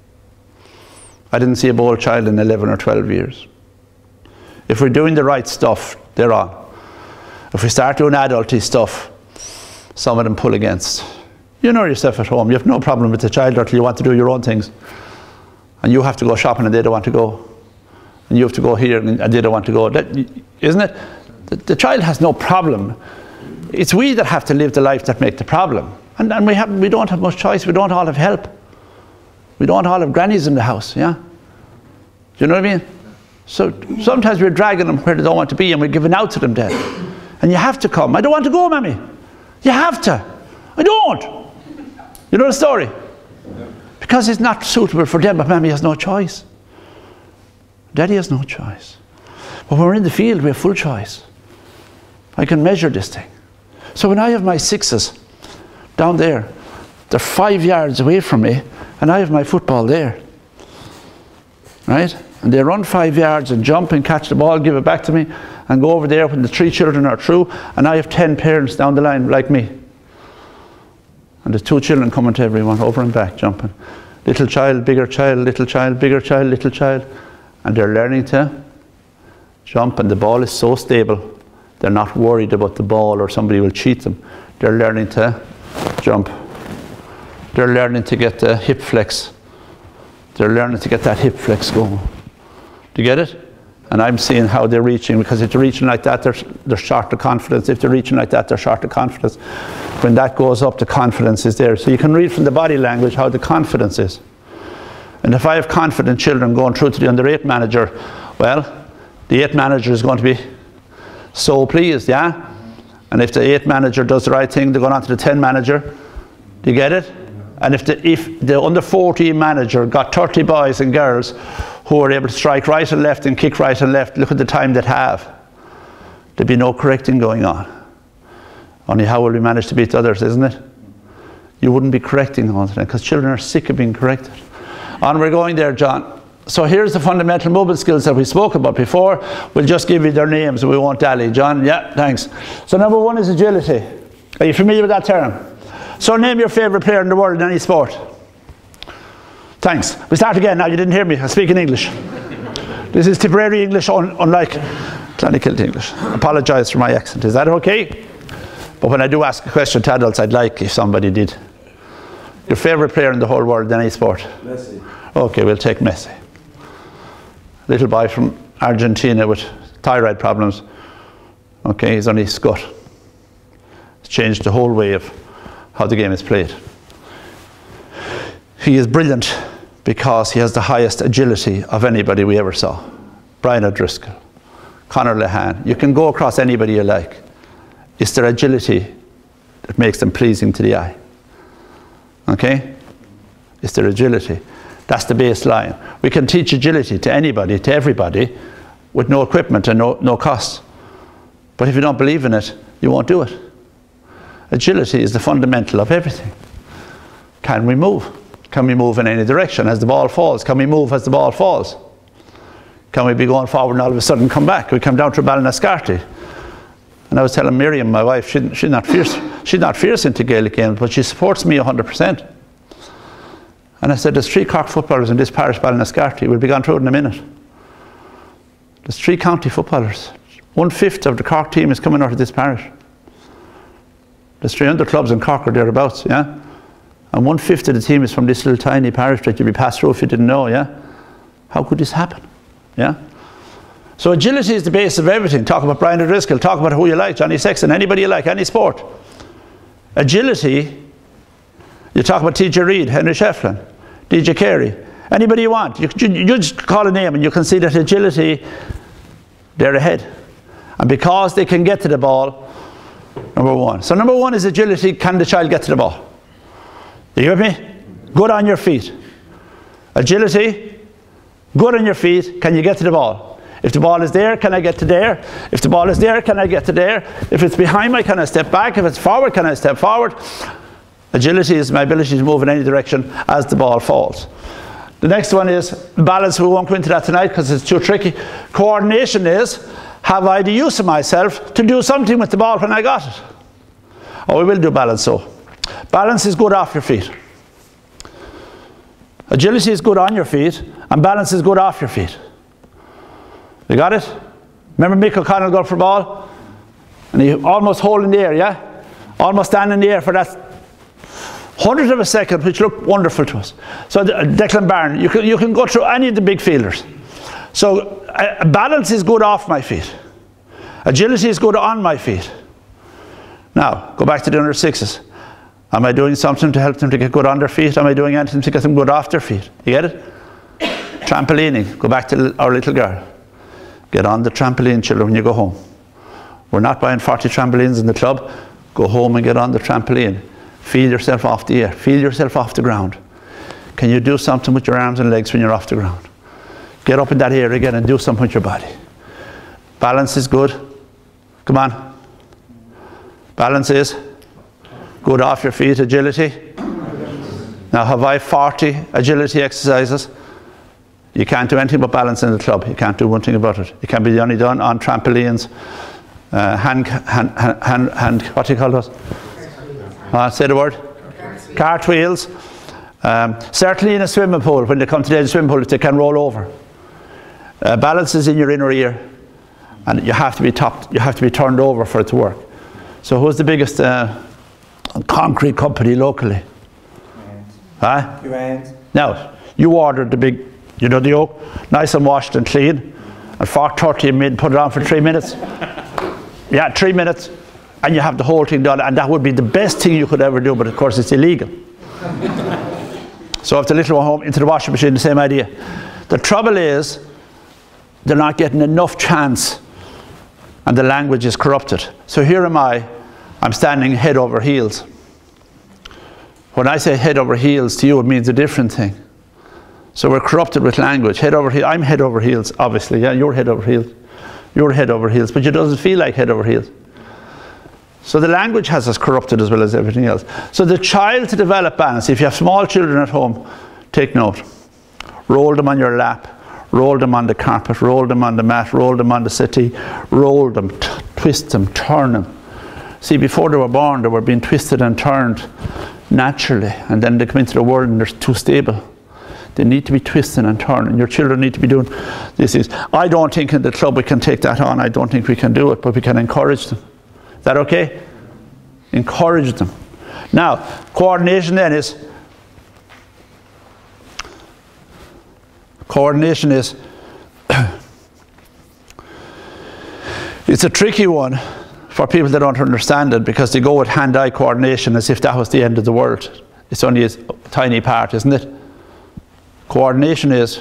I didn't see a bold child in 11 or 12 years. If we're doing the right stuff, they're on. If we start doing adulty stuff, some of them pull against. You know yourself at home. You have no problem with the child until you want to do your own things. And you have to go shopping and they don't want to go. And you have to go here and they don't want to go. Isn't it? The child has no problem. It's we that have to live the life that make the problem. And we don't have much choice. We don't all have help. We don't all have grannies in the house, yeah? Do you know what I mean? So sometimes we're dragging them where they don't want to be and we're giving out to them then. And you have to come. I don't want to go, Mammy. You have to. I don't. You know the story? Because it's not suitable for them, but Mammy has no choice. Daddy has no choice. But when we're in the field, we have full choice. I can measure this thing. So when I have my sixes down there, they're 5 yards away from me, and I have my football there. Right? And they run 5 yards and jump and catch the ball, give it back to me, and go over there when the 3 children are through, and I have 10 parents down the line like me. And there's 2 children coming to everyone, over and back, jumping. Little child, bigger child, little child, bigger child, little child. And they're learning to jump, and the ball is so stable. They're not worried about the ball or somebody will cheat them. They're learning to jump. They're learning to get the hip flex. They're learning to get that hip flex going. Do you get it? And I'm seeing how they're reaching, because if they're reaching like that, they're short of confidence. If they're reaching like that, they're short of confidence. When that goes up, the confidence is there. So you can read from the body language how the confidence is. And if I have confident children going through to the under-8 manager, well, the 8 manager is going to be so pleased, yeah? And if the 8 manager does the right thing, they're going on to the 10 manager. Do you get it? And if the under-14 manager got 30 boys and girls who are able to strike right and left and kick right and left, look at the time they'd have. There'd be no correcting going on. Only how will we manage to beat others, isn't it? You wouldn't be correcting all the time, because children are sick of being corrected. On we're going there, John. So here's the fundamental movement skills that we spoke about before. We'll just give you their names and we won't dally. John, yeah, thanks. So number 1 is agility. Are you familiar with that term? So name your favourite player in the world in any sport. Thanks. We start again now. You didn't hear me. I speak in English. This is Tipperary English, unlike Clonakilty English. I apologise for my accent. Is that okay? But when I do ask a question to adults, I'd like if somebody did. Your favourite player in the whole world in any sport? Messi. Okay, we'll take Messi. Little boy from Argentina with thyroid problems. Okay, he's only scut. It's changed the whole way of how the game is played. He is brilliant because he has the highest agility of anybody we ever saw. Brian O'Driscoll, Conor Lehane. You can go across anybody you like. It's their agility that makes them pleasing to the eye. Okay? It's their agility. That's the baseline. We can teach agility to anybody, to everybody, with no equipment and no cost. But if you don't believe in it, you won't do it. Agility is the fundamental of everything. Can we move? Can we move in any direction as the ball falls? Can we move as the ball falls? Can we be going forward and all of a sudden come back? We come down to Ballinascarty. And I was telling Miriam, my wife, she's not fierce into Gaelic games, but she supports me 100%. And I said, there's 3 Cork footballers in this parish, Ballinascarty. We'll be gone through it in a minute. There's 3 county footballers. 1/5 of the Cork team is coming out of this parish. There's 300 clubs in Cork or thereabouts, yeah? And 1/5 of the team is from this little tiny parish that you'd be passed through if you didn't know, yeah? How could this happen? Yeah? So agility is the base of everything. Talk about Brian O'Driscoll, talk about who you like, Johnny Sexton, anybody you like, any sport. Agility, you talk about TJ Reid, Henry Shefflin, DJ Carey, anybody you want. You just call a name and you can see that agility, they're ahead. And because they can get to the ball, number 1. So number 1 is agility. Can the child get to the ball? Are you with me? Good on your feet. Agility, good on your feet. Can you get to the ball? If the ball is there, can I get to there? If the ball is there, can I get to there? If it's behind me, can I step back? If it's forward, can I step forward? Agility is my ability to move in any direction as the ball falls. The next one is balance. We won't go into that tonight because it's too tricky. Coordination is, have I the use of myself to do something with the ball when I got it? Oh, we will do balance so. Balance is good off your feet. Agility is good on your feet, and balance is good off your feet. You got it? Remember Mick O'Connell going for a ball? And he almost holding the air, yeah? Almost standing in the air for that 100th of a second, which looked wonderful to us. So Declan Barron, you can go through any of the big fielders. So balance is good off my feet. Agility is good on my feet. Now, go back to the under sixes. Am I doing something to help them to get good on their feet? Am I doing anything to get them good off their feet? You get it? Trampolining. Go back to our little girl. Get on the trampoline, children, when you go home. We're not buying 40 trampolines in the club. Go home and get on the trampoline. Feel yourself off the air. Feel yourself off the ground. Can you do something with your arms and legs when you're off the ground? Get up in that air again and do something with your body. Balance is good. Come on. Balance is good off your feet. Agility. Now, have I 40 agility exercises? You can't do anything but balance in the club. You can't do one thing about it. It can be only done on trampolines, what do you call those? Say the word. Cartwheels. Certainly in a swimming pool, when they come to the edge of the swimming pool, they can roll over. Balance is in your inner ear, and you have to be topped. You have to be turned over for it to work. So, who's the biggest concrete company locally? Huh? Now, you ordered the big, you know, the oak, nice and washed and clean, and $4.30 a minute, put it on for 3 minutes. Yeah, 3 minutes, and you have the whole thing done, and that would be the best thing you could ever do, but of course it's illegal. So if the little one home into the washing machine, the same idea. The trouble is, they're not getting enough chance, and the language is corrupted. So here am I, I'm standing head over heels. When I say head over heels to you, it means a different thing. So we're corrupted with language. Head over heels. I'm head over heels, obviously. Yeah, you're head over heels. You're head over heels, but it doesn't feel like head over heels. So the language has us corrupted as well as everything else. So the child to develop balance, if you have small children at home, take note. Roll them on your lap. Roll them on the carpet. Roll them on the mat. Roll them on the settee. Roll them, twist them, turn them. See, before they were born, they were being twisted and turned naturally. And then they come into the world and they're too stable. They need to be twisting and turning. Your children need to be doing this. I don't think in the club we can take that on. I don't think we can do it, but we can encourage them. Is that okay? Encourage them. Now, coordination then is, it's a tricky one for people that don't understand it, because they go with hand-eye coordination as if that was the end of the world. It's only a tiny part, isn't it? Coordination is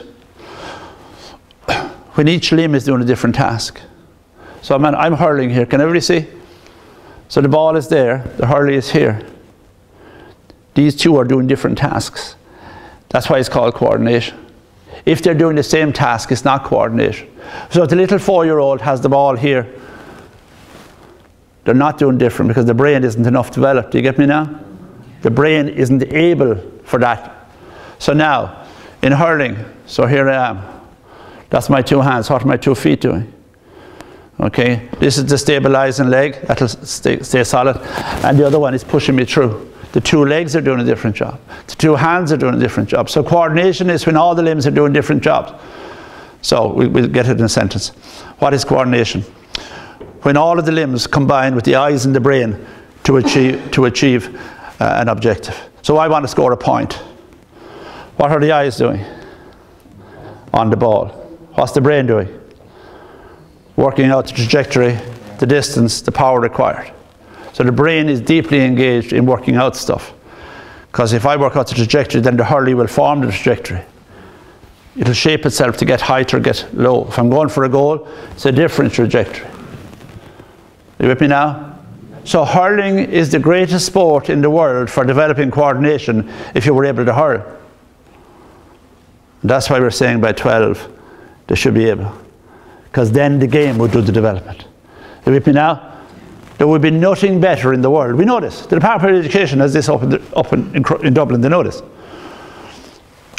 when each limb is doing a different task. So I'm hurling here. Can everybody see? So the ball is there, the hurley is here. These two are doing different tasks. That's why it's called coordination. If they're doing the same task, it's not coordination. So if the little 4-year-old has the ball here, they're not doing different because the brain isn't enough developed. Do you get me now? The brain isn't able for that. So now, in hurling, so here I am. That's my two hands. What are my 2 feet doing? Okay, this is the stabilizing leg. That'll stay solid. And the other one is pushing me through. The 2 legs are doing a different job. The 2 hands are doing a different job. So coordination is when all the limbs are doing different jobs. So we'll get it in a sentence. What is coordination? When all of the limbs combine with the eyes and the brain to achieve an objective. So I want to score a point. What are the eyes doing? On the ball. What's the brain doing? Working out the trajectory, the distance, the power required. So the brain is deeply engaged in working out stuff. Because if I work out the trajectory, then the hurley will form the trajectory. It'll shape itself to get height or get low. If I'm going for a goal, it's a different trajectory. Are you with me now? So hurling is the greatest sport in the world for developing coordination if you were able to hurl. That's why we're saying by 12 they should be able. Because then the game would do the development. Are you with me now? There would be nothing better in the world. We know this. The Department of Education has this up in Dublin, they know this.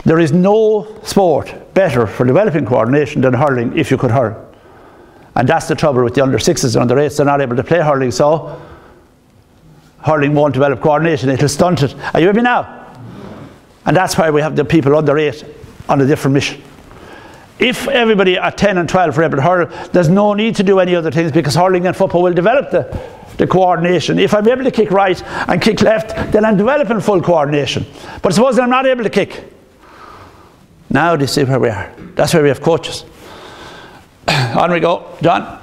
There is no sport better for developing coordination than hurling if you could hurl. And that's the trouble with the under 6s and under 8s. They're not able to play hurling, so hurling won't develop coordination. It'll stunt it. Are you with me now? And that's why we have the people under 8 on a different mission. If everybody at 10 and 12 are able to hurl, there's no need to do any other things, because hurling and football will develop the coordination. If I'm able to kick right and kick left, then I'm developing full coordination. But suppose I'm not able to kick. Now do you see where we are? That's why we have coaches. On we go. John.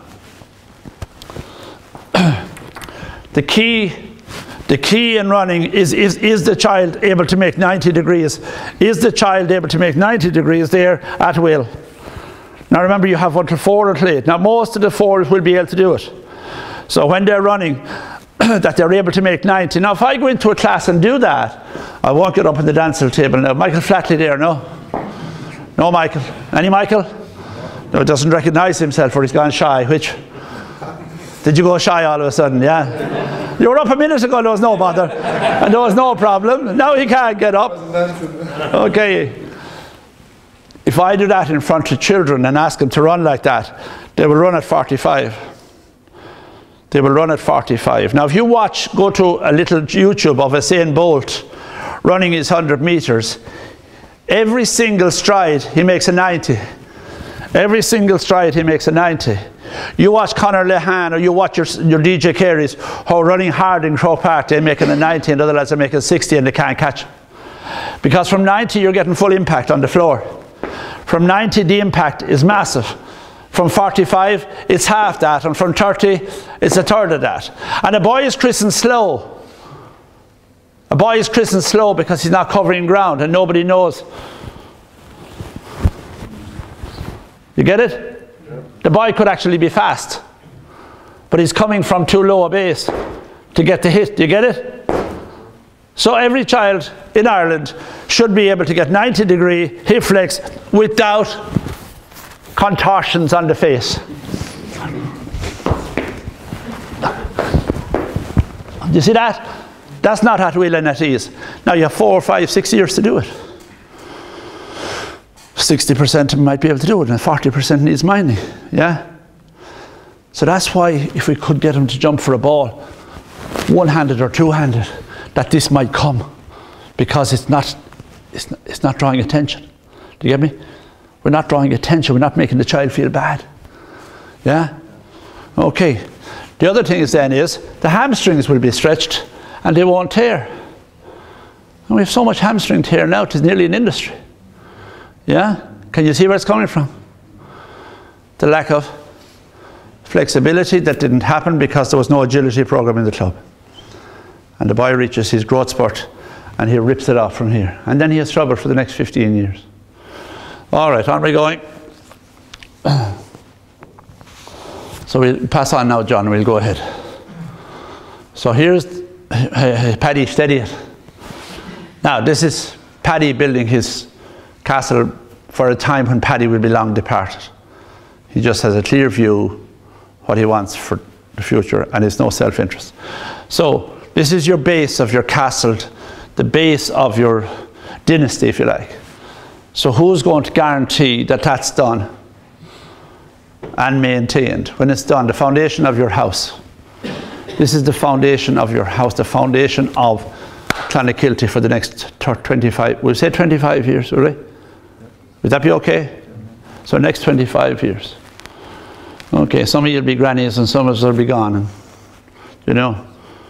The key in running is the child able to make 90 degrees? Is the child able to make 90 degrees there at will? Now remember, you have until 4 until 8. Now most of the 4s will be able to do it. So when they're running, that they're able to make 90. Now if I go into a class and do that, I won't get up on the dancing table now. Michael Flatley there, no? No Michael? Any Michael? No, doesn't recognise himself, or he's gone shy. Which? Did you go shy all of a sudden? Yeah. You were up a minute ago, there was no bother. And there was no problem. Now he can't get up. Okay. If I do that in front of children and ask them to run like that, they will run at 45. They will run at 45. Now if you go to a little YouTube of Usain Bolt running his 100 meters, every single stride he makes a 90. Every single stride he makes a 90. You watch Conor Lehan, or you watch your DJ Carey's, who are running hard in Croke Park, they're making a 90 and other lads are making 60 and they can't catch. Because from 90 you're getting full impact on the floor. From 90 the impact is massive. From 45 it's half that, and from 30 it's a third of that. And a boy is christened slow. A boy is christened slow because he's not covering ground and nobody knows. You get it? Yeah. The boy could actually be fast, but he's coming from too low a base to get the hit. Do you get it? So every child in Ireland should be able to get 90-degree hip flex without contortions on the face. Do you see that? That's not at will and at ease. Now you have 4, 5, 6 years to do it. 60% might be able to do it, and 40% needs minding. Yeah? So that's why if we could get them to jump for a ball, one-handed or two-handed, that this might come, because it's not drawing attention. Do you get me? We're not drawing attention. We're not making the child feel bad. Yeah? Okay. The other thing is the hamstrings will be stretched and they won't tear. And we have so much hamstring tear now, it's nearly an industry. Yeah? Can you see where it's coming from? The lack of flexibility that didn't happen because there was no agility program in the club. And the boy reaches his growth spurt and he rips it off from here. And then he has trouble for the next 15 years. All right, on we going. So we'll pass on now, John, we'll go ahead. So here's Paddy, steady it. Now this is Paddy building his castle for a time when Paddy will be long departed. He just has a clear view what he wants for the future, and it's no self-interest. So this is your base of your castle, the base of your dynasty, if you like. So who's going to guarantee that that's done and maintained when it's done? The foundation of your house. This is the foundation of your house, the foundation of Clonakilty for the next 25, we'll say 25 years, will we? Would that be okay? So next 25 years. Okay, some of you will be grannies and some of us will be gone. And, you know,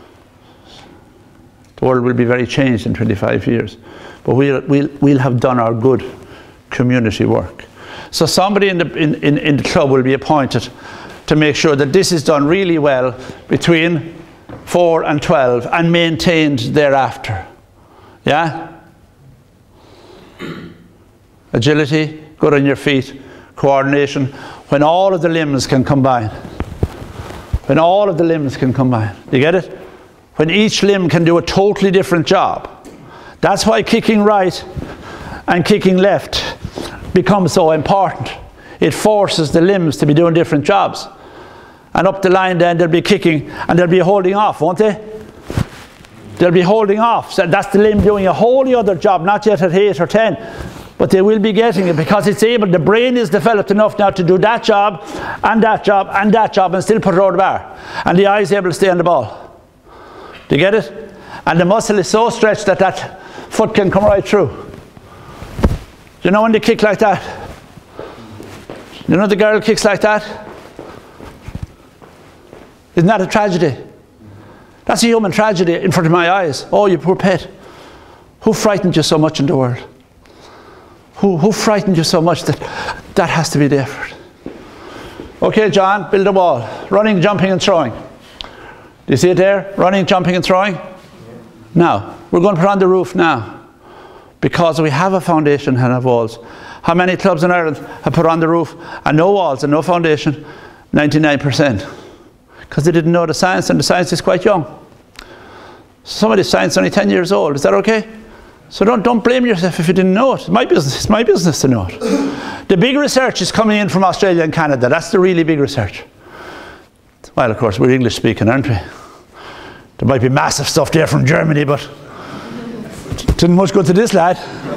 the world will be very changed in 25 years. But we'll have done our good community work. So somebody in the club will be appointed to make sure that this is done really well between 4 and 12 and maintained thereafter. Yeah? Agility, good on your feet, coordination, when all of the limbs can combine. When all of the limbs can combine. Do you get it? When each limb can do a totally different job. That's why kicking right and kicking left becomes so important. It forces the limbs to be doing different jobs. And up the line then they'll be kicking and they'll be holding off, won't they? They'll be holding off. So that's the limb doing a wholly other job, not yet at 8 or 10. but they will be getting it because it's able, the brain is developed enough now to do that job and that job and that job and still put it over the bar. And the eye is able to stay on the ball. Do you get it? And the muscle is so stretched that that foot can come right through. You know when they kick like that? You know the girl kicks like that? Isn't that a tragedy? That's a human tragedy in front of my eyes. Oh, you poor pet. Who frightened you so much in the world? Who frightened you so much that that has to be the effort? Okay, John, build a wall. Running, jumping and throwing. Do you see it there? Running, jumping and throwing? Now, we're going to put on the roof now. Because we have a foundation and have walls. How many clubs in Ireland have put on the roof and no walls and no foundation? 99%. Because they didn't know the science, and the science is quite young. Some of the science is only 10 years old. Is that okay? So don't blame yourself if you didn't know it. It's my business. It's my business to know it. The big research is coming in from Australia and Canada. That's the really big research. Well, of course, we're English speaking, aren't we? There might be massive stuff there from Germany, but didn't much go to this lad.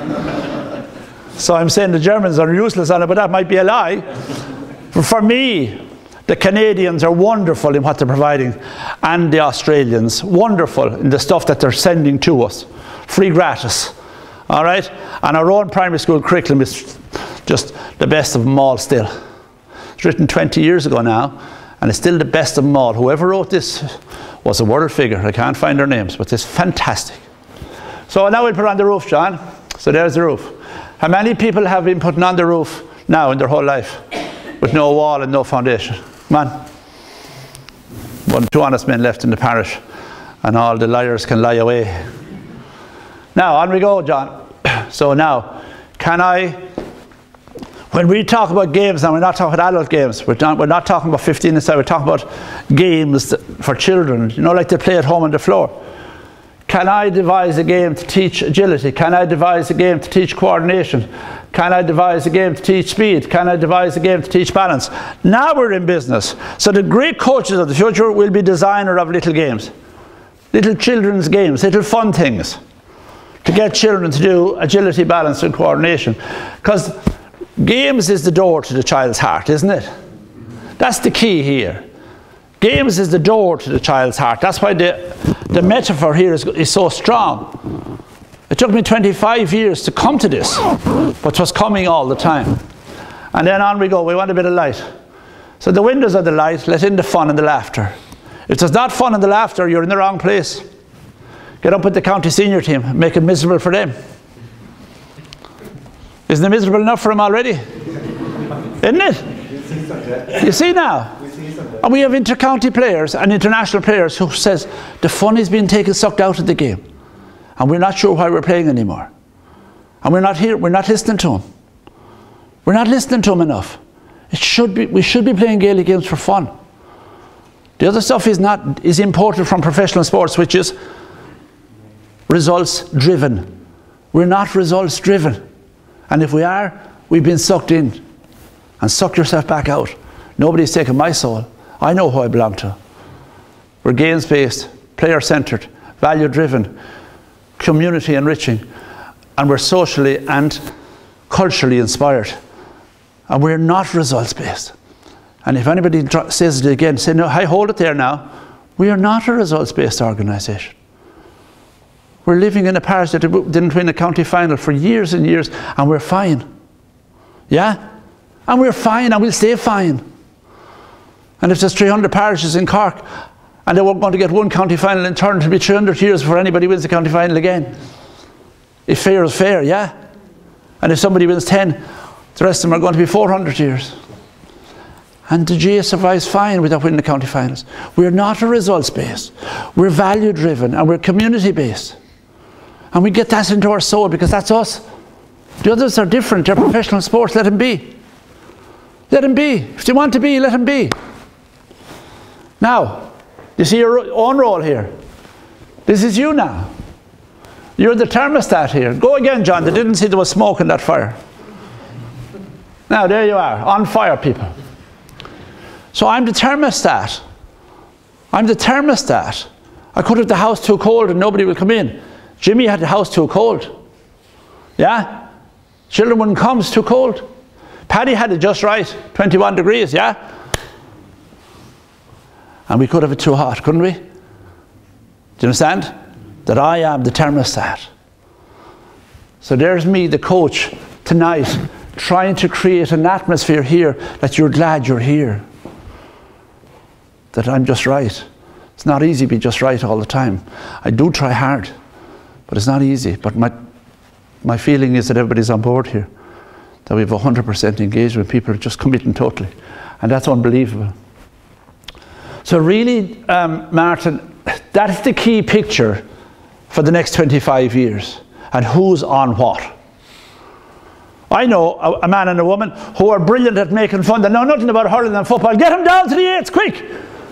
So I'm saying the Germans are useless on it, but that might be a lie. But for me, the Canadians are wonderful in what they're providing, and the Australians, wonderful in the stuff that they're sending to us. Free gratis. All right? And our own primary school curriculum is just the best of them all still. It's written 20 years ago now, and it's still the best of them all. Whoever wrote this was a world figure. I can't find their names, but it's fantastic. So now we'll put on the roof, John. So there's the roof. How many people have been putting on the roof now in their whole life with no wall and no foundation? Come on. Two honest men left in the parish, and all the liars can lie away. Now, on we go, John. So now, when we talk about games, and we're not talking about adult games, we're not talking about 15 and 7, we're talking about games for children, you know, like they play at home on the floor. Can I devise a game to teach agility? Can I devise a game to teach coordination? Can I devise a game to teach speed? Can I devise a game to teach balance? Now we're in business. So the great coaches of the future will be designer of little games. Little children's games, little fun things. To get children to do agility, balance and coordination. Because games is the door to the child's heart, isn't it? That's the key here. Games is the door to the child's heart. That's why the metaphor here is so strong. It took me 25 years to come to this, but it was coming all the time. And then on we go. We want a bit of light. So the windows are the light. Let in the fun and the laughter. If there's not fun and the laughter, you're in the wrong place. Get up with the county senior team. Make it miserable for them. Isn't it miserable enough for them already? Isn't it? You see now? And we have inter-county players and international players who says the fun is being sucked out of the game. And we're not sure why we're playing anymore. And we're not listening to them. We're not listening to them enough. We should be playing Gaelic games for fun. The other stuff is imported from professional sports, which is results driven. We're not results driven. And if we are, we've been sucked in. And suck yourself back out. Nobody's taken my soul. I know who I belong to. We're games-based, player-centred, value-driven, community-enriching, and we're socially and culturally inspired. And we're not results-based. And if anybody says it again, say, no, I hold it there now. We are not a results-based organisation. We're living in a parish that didn't win a county final for years and years, and we're fine. Yeah? And we're fine, and we'll stay fine. And if there's 300 parishes in Cork, and they weren't going to get one county final in turn, it'll be 300 years before anybody wins the county final again. If fair is fair, yeah? And if somebody wins 10, the rest of them are going to be 400 years. And the GAA survives fine without winning the county finals. We're not a results-based. We're value-driven, and we're community-based. And we get that into our soul because that's us. The others are different. They're professional sports. Let them be. Let them be. If they want to be, let them be. Now, you see your own role here. This is you now. You're the thermostat here. Go again, John. They didn't see there was smoke in that fire. Now, there you are. On fire, people. So I'm the thermostat. I'm the thermostat. I could have the house too cold and nobody will come in. Jimmy had the house too cold. Yeah? Children wouldn't come, it's too cold. Paddy had it just right, 21 degrees, yeah? And we could have it too hot, couldn't we? Do you understand? That I am the thermostat. So there's me, the coach, tonight, trying to create an atmosphere here that you're glad you're here. That I'm just right. It's not easy to be just right all the time. I do try hard, but it's not easy. But my feeling is that everybody's on board here. That we have 100% engagement. People are just committing totally. And that's unbelievable. So really, Martin, that is the key picture for the next 25 years. And who's on what. I know a man and a woman who are brilliant at making fun. They know nothing about hurling and football. Get them down to the eights, quick!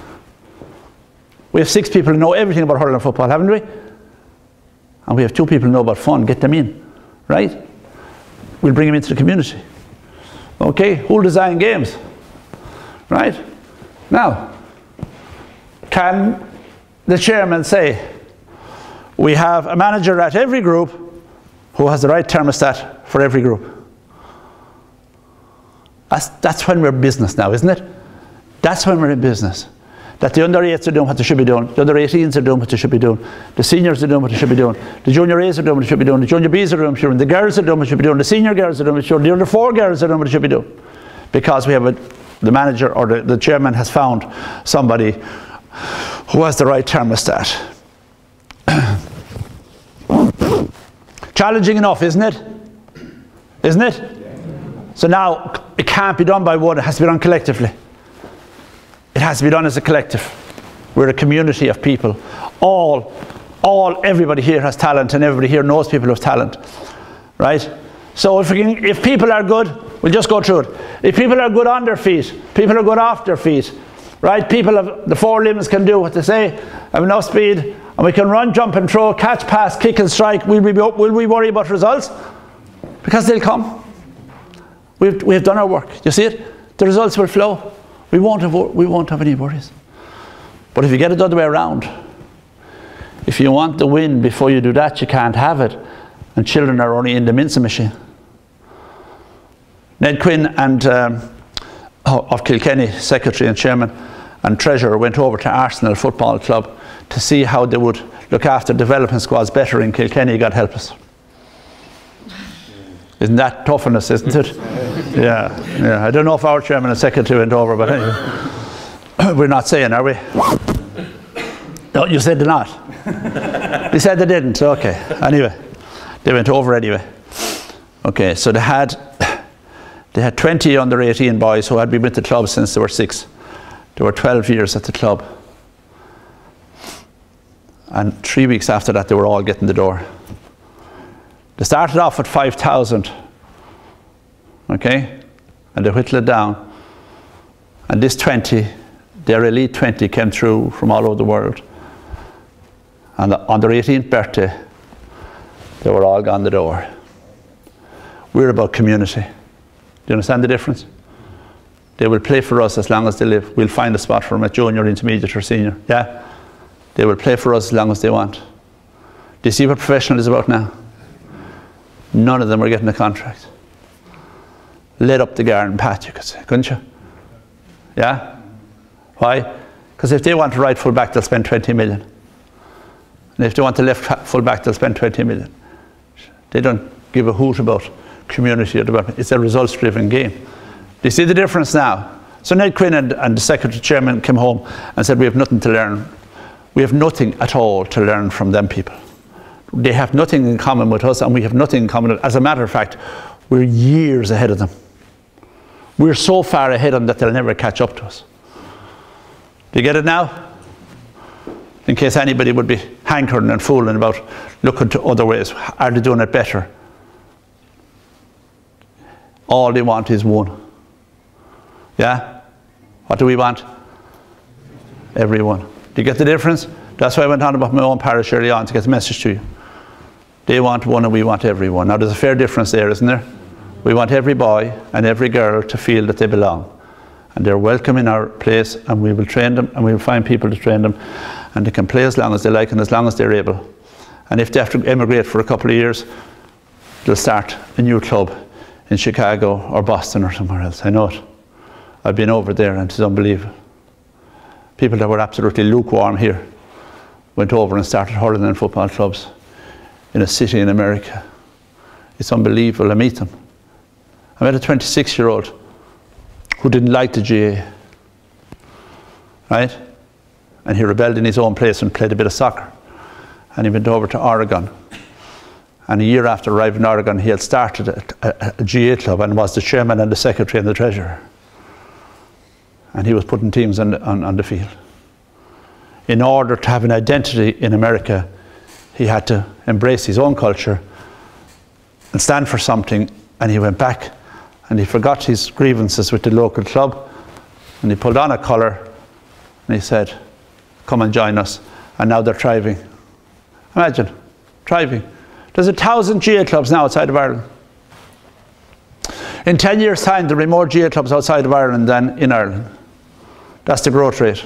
We have 6 people who know everything about hurling and football, haven't we? And we have 2 people who know about fun. Get them in, right? We'll bring them into the community. Okay, who'll design games? Right? Now, can the chairman say, we have a manager at every group who has the right thermostat for every group? That's when we're business now, isn't it? That's when we're in business. That the under 8s are doing what they should be doing, the under 18s are doing what they should be doing, the seniors are doing what they should be doing, the junior A's are doing what they should be doing, the junior B's are doing what they should be doing, the girls are doing what they should be doing, the senior girls are doing what they should be doing, the under 4 girls are doing what they should be doing. Because we have the manager or the chairman has found somebody who has the right thermostat. Challenging enough, isn't it? Isn't it? So now, it can't be done by one, it has to be done collectively. It has to be done as a collective. We're a community of people. Everybody here has talent, and everybody here knows people who have talent. Right? So if people are good, we'll just go through it. If people are good on their feet, people are good off their feet, right? People have the 4 limbs, can do what they say, have enough speed, and we can run, jump and throw, catch, pass, kick and strike. Will we worry about results? Because they'll come. We've done our work. You see it? The results will flow. We won't have any worries. But if you get it the other way around, if you want the win before you do that, you can't have it. And children are only in the mincing machine. Ned Quinn and of Kilkenny, secretary and chairman and treasurer, went over to Arsenal Football Club to see how they would look after development squads better in Kilkenny. God help us. Isn't that toughness, isn't it? Yeah. I don't know if our chairman and secretary went over, but anyway. We're not saying, are we? No, you said they're not. They said they didn't. Okay. Anyway, they went over anyway. Okay, so they had 20 under 18 boys who had been with the club since they were 6. They were 12 years at the club. And 3 weeks after that, they were all getting the door. They started off at 5,000, okay, and they whittled it down. And this 20, their elite 20, came through from all over the world. And on their 18th birthday, they were all gone the door. We're about community. Do you understand the difference? They will play for us as long as they live. We'll find a spot for them at junior, intermediate or senior. Yeah? They will play for us as long as they want. Do you see what professional is about now? None of them are getting a contract. Led up the garden path, you could say, couldn't you? Yeah? Why? Because if they want to right full back, they'll spend 20 million. And if they want the left full back, they'll spend 20 million. They don't give a hoot about community or development. It's a results-driven game. Do you see the difference now? So Ned Quinn and the secretary chairman came home and said, we have nothing to learn. We have nothing at all to learn from them people. They have nothing in common with us, and we have nothing in common. As a matter of fact, we're years ahead of them. We're so far ahead of them that they'll never catch up to us. Do you get it now? In case anybody would be hankering and fooling about looking to other ways. Are they doing it better? All they want is one. Yeah? What do we want? Everyone. Do you get the difference? That's why I went on about my own parish early on, to get the message to you. They want one and we want everyone. Now there's a fair difference there, isn't there? We want every boy and every girl to feel that they belong. And they're welcome in our place, and we will train them, and we will find people to train them. And they can play as long as they like and as long as they're able. And if they have to emigrate for a couple of years, they'll start a new club in Chicago or Boston or somewhere else. I know it. I've been over there and it's unbelievable. People that were absolutely lukewarm here went over and started hurling in football clubs in a city in America. It's unbelievable. I meet them. I met a 26-year-old who didn't like the GAA, right? And he rebelled in his own place and played a bit of soccer. And he went over to Oregon. And a year after arriving in Oregon, he had started a GAA club and was the chairman and the secretary and the treasurer. And he was putting teams on the field. In order to have an identity in America, he had to embrace his own culture and stand for something. And he went back and he forgot his grievances with the local club. And he pulled on a colour and he said, come and join us. And now they're thriving. Imagine, thriving. There's 1,000 GAA clubs now outside of Ireland. In 10 years' time, there'll be more GAA clubs outside of Ireland than in Ireland. That's the growth rate.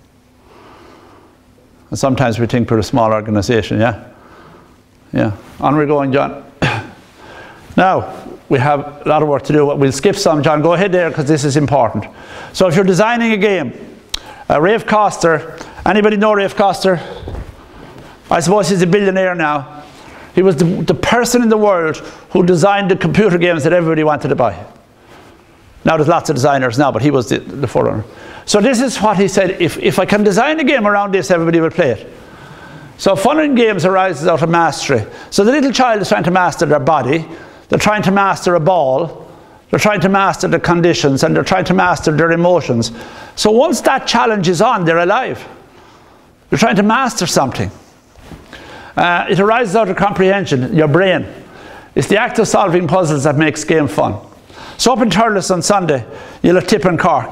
And sometimes we think we're a small organisation, yeah? Yeah. On we're going, John. Now, we have a lot of work to do. We'll skip some, John. Go ahead there, because this is important. So if you're designing a game, Rafe Coster, anybody know Rafe Coster? I suppose he's a billionaire now. He was the person in the world who designed the computer games that everybody wanted to buy. Now there's lots of designers now, but he was the forerunner. So this is what he said, if I can design a game around this, everybody will play it. So fun in games arises out of mastery. So the little child is trying to master their body, they're trying to master a ball, they're trying to master the conditions, and they're trying to master their emotions. So once that challenge is on, they're alive. They're trying to master something. It arises out of comprehension, your brain. It's the act of solving puzzles that makes game fun. So up in Thurles on Sunday, you'll have Tip and Cork.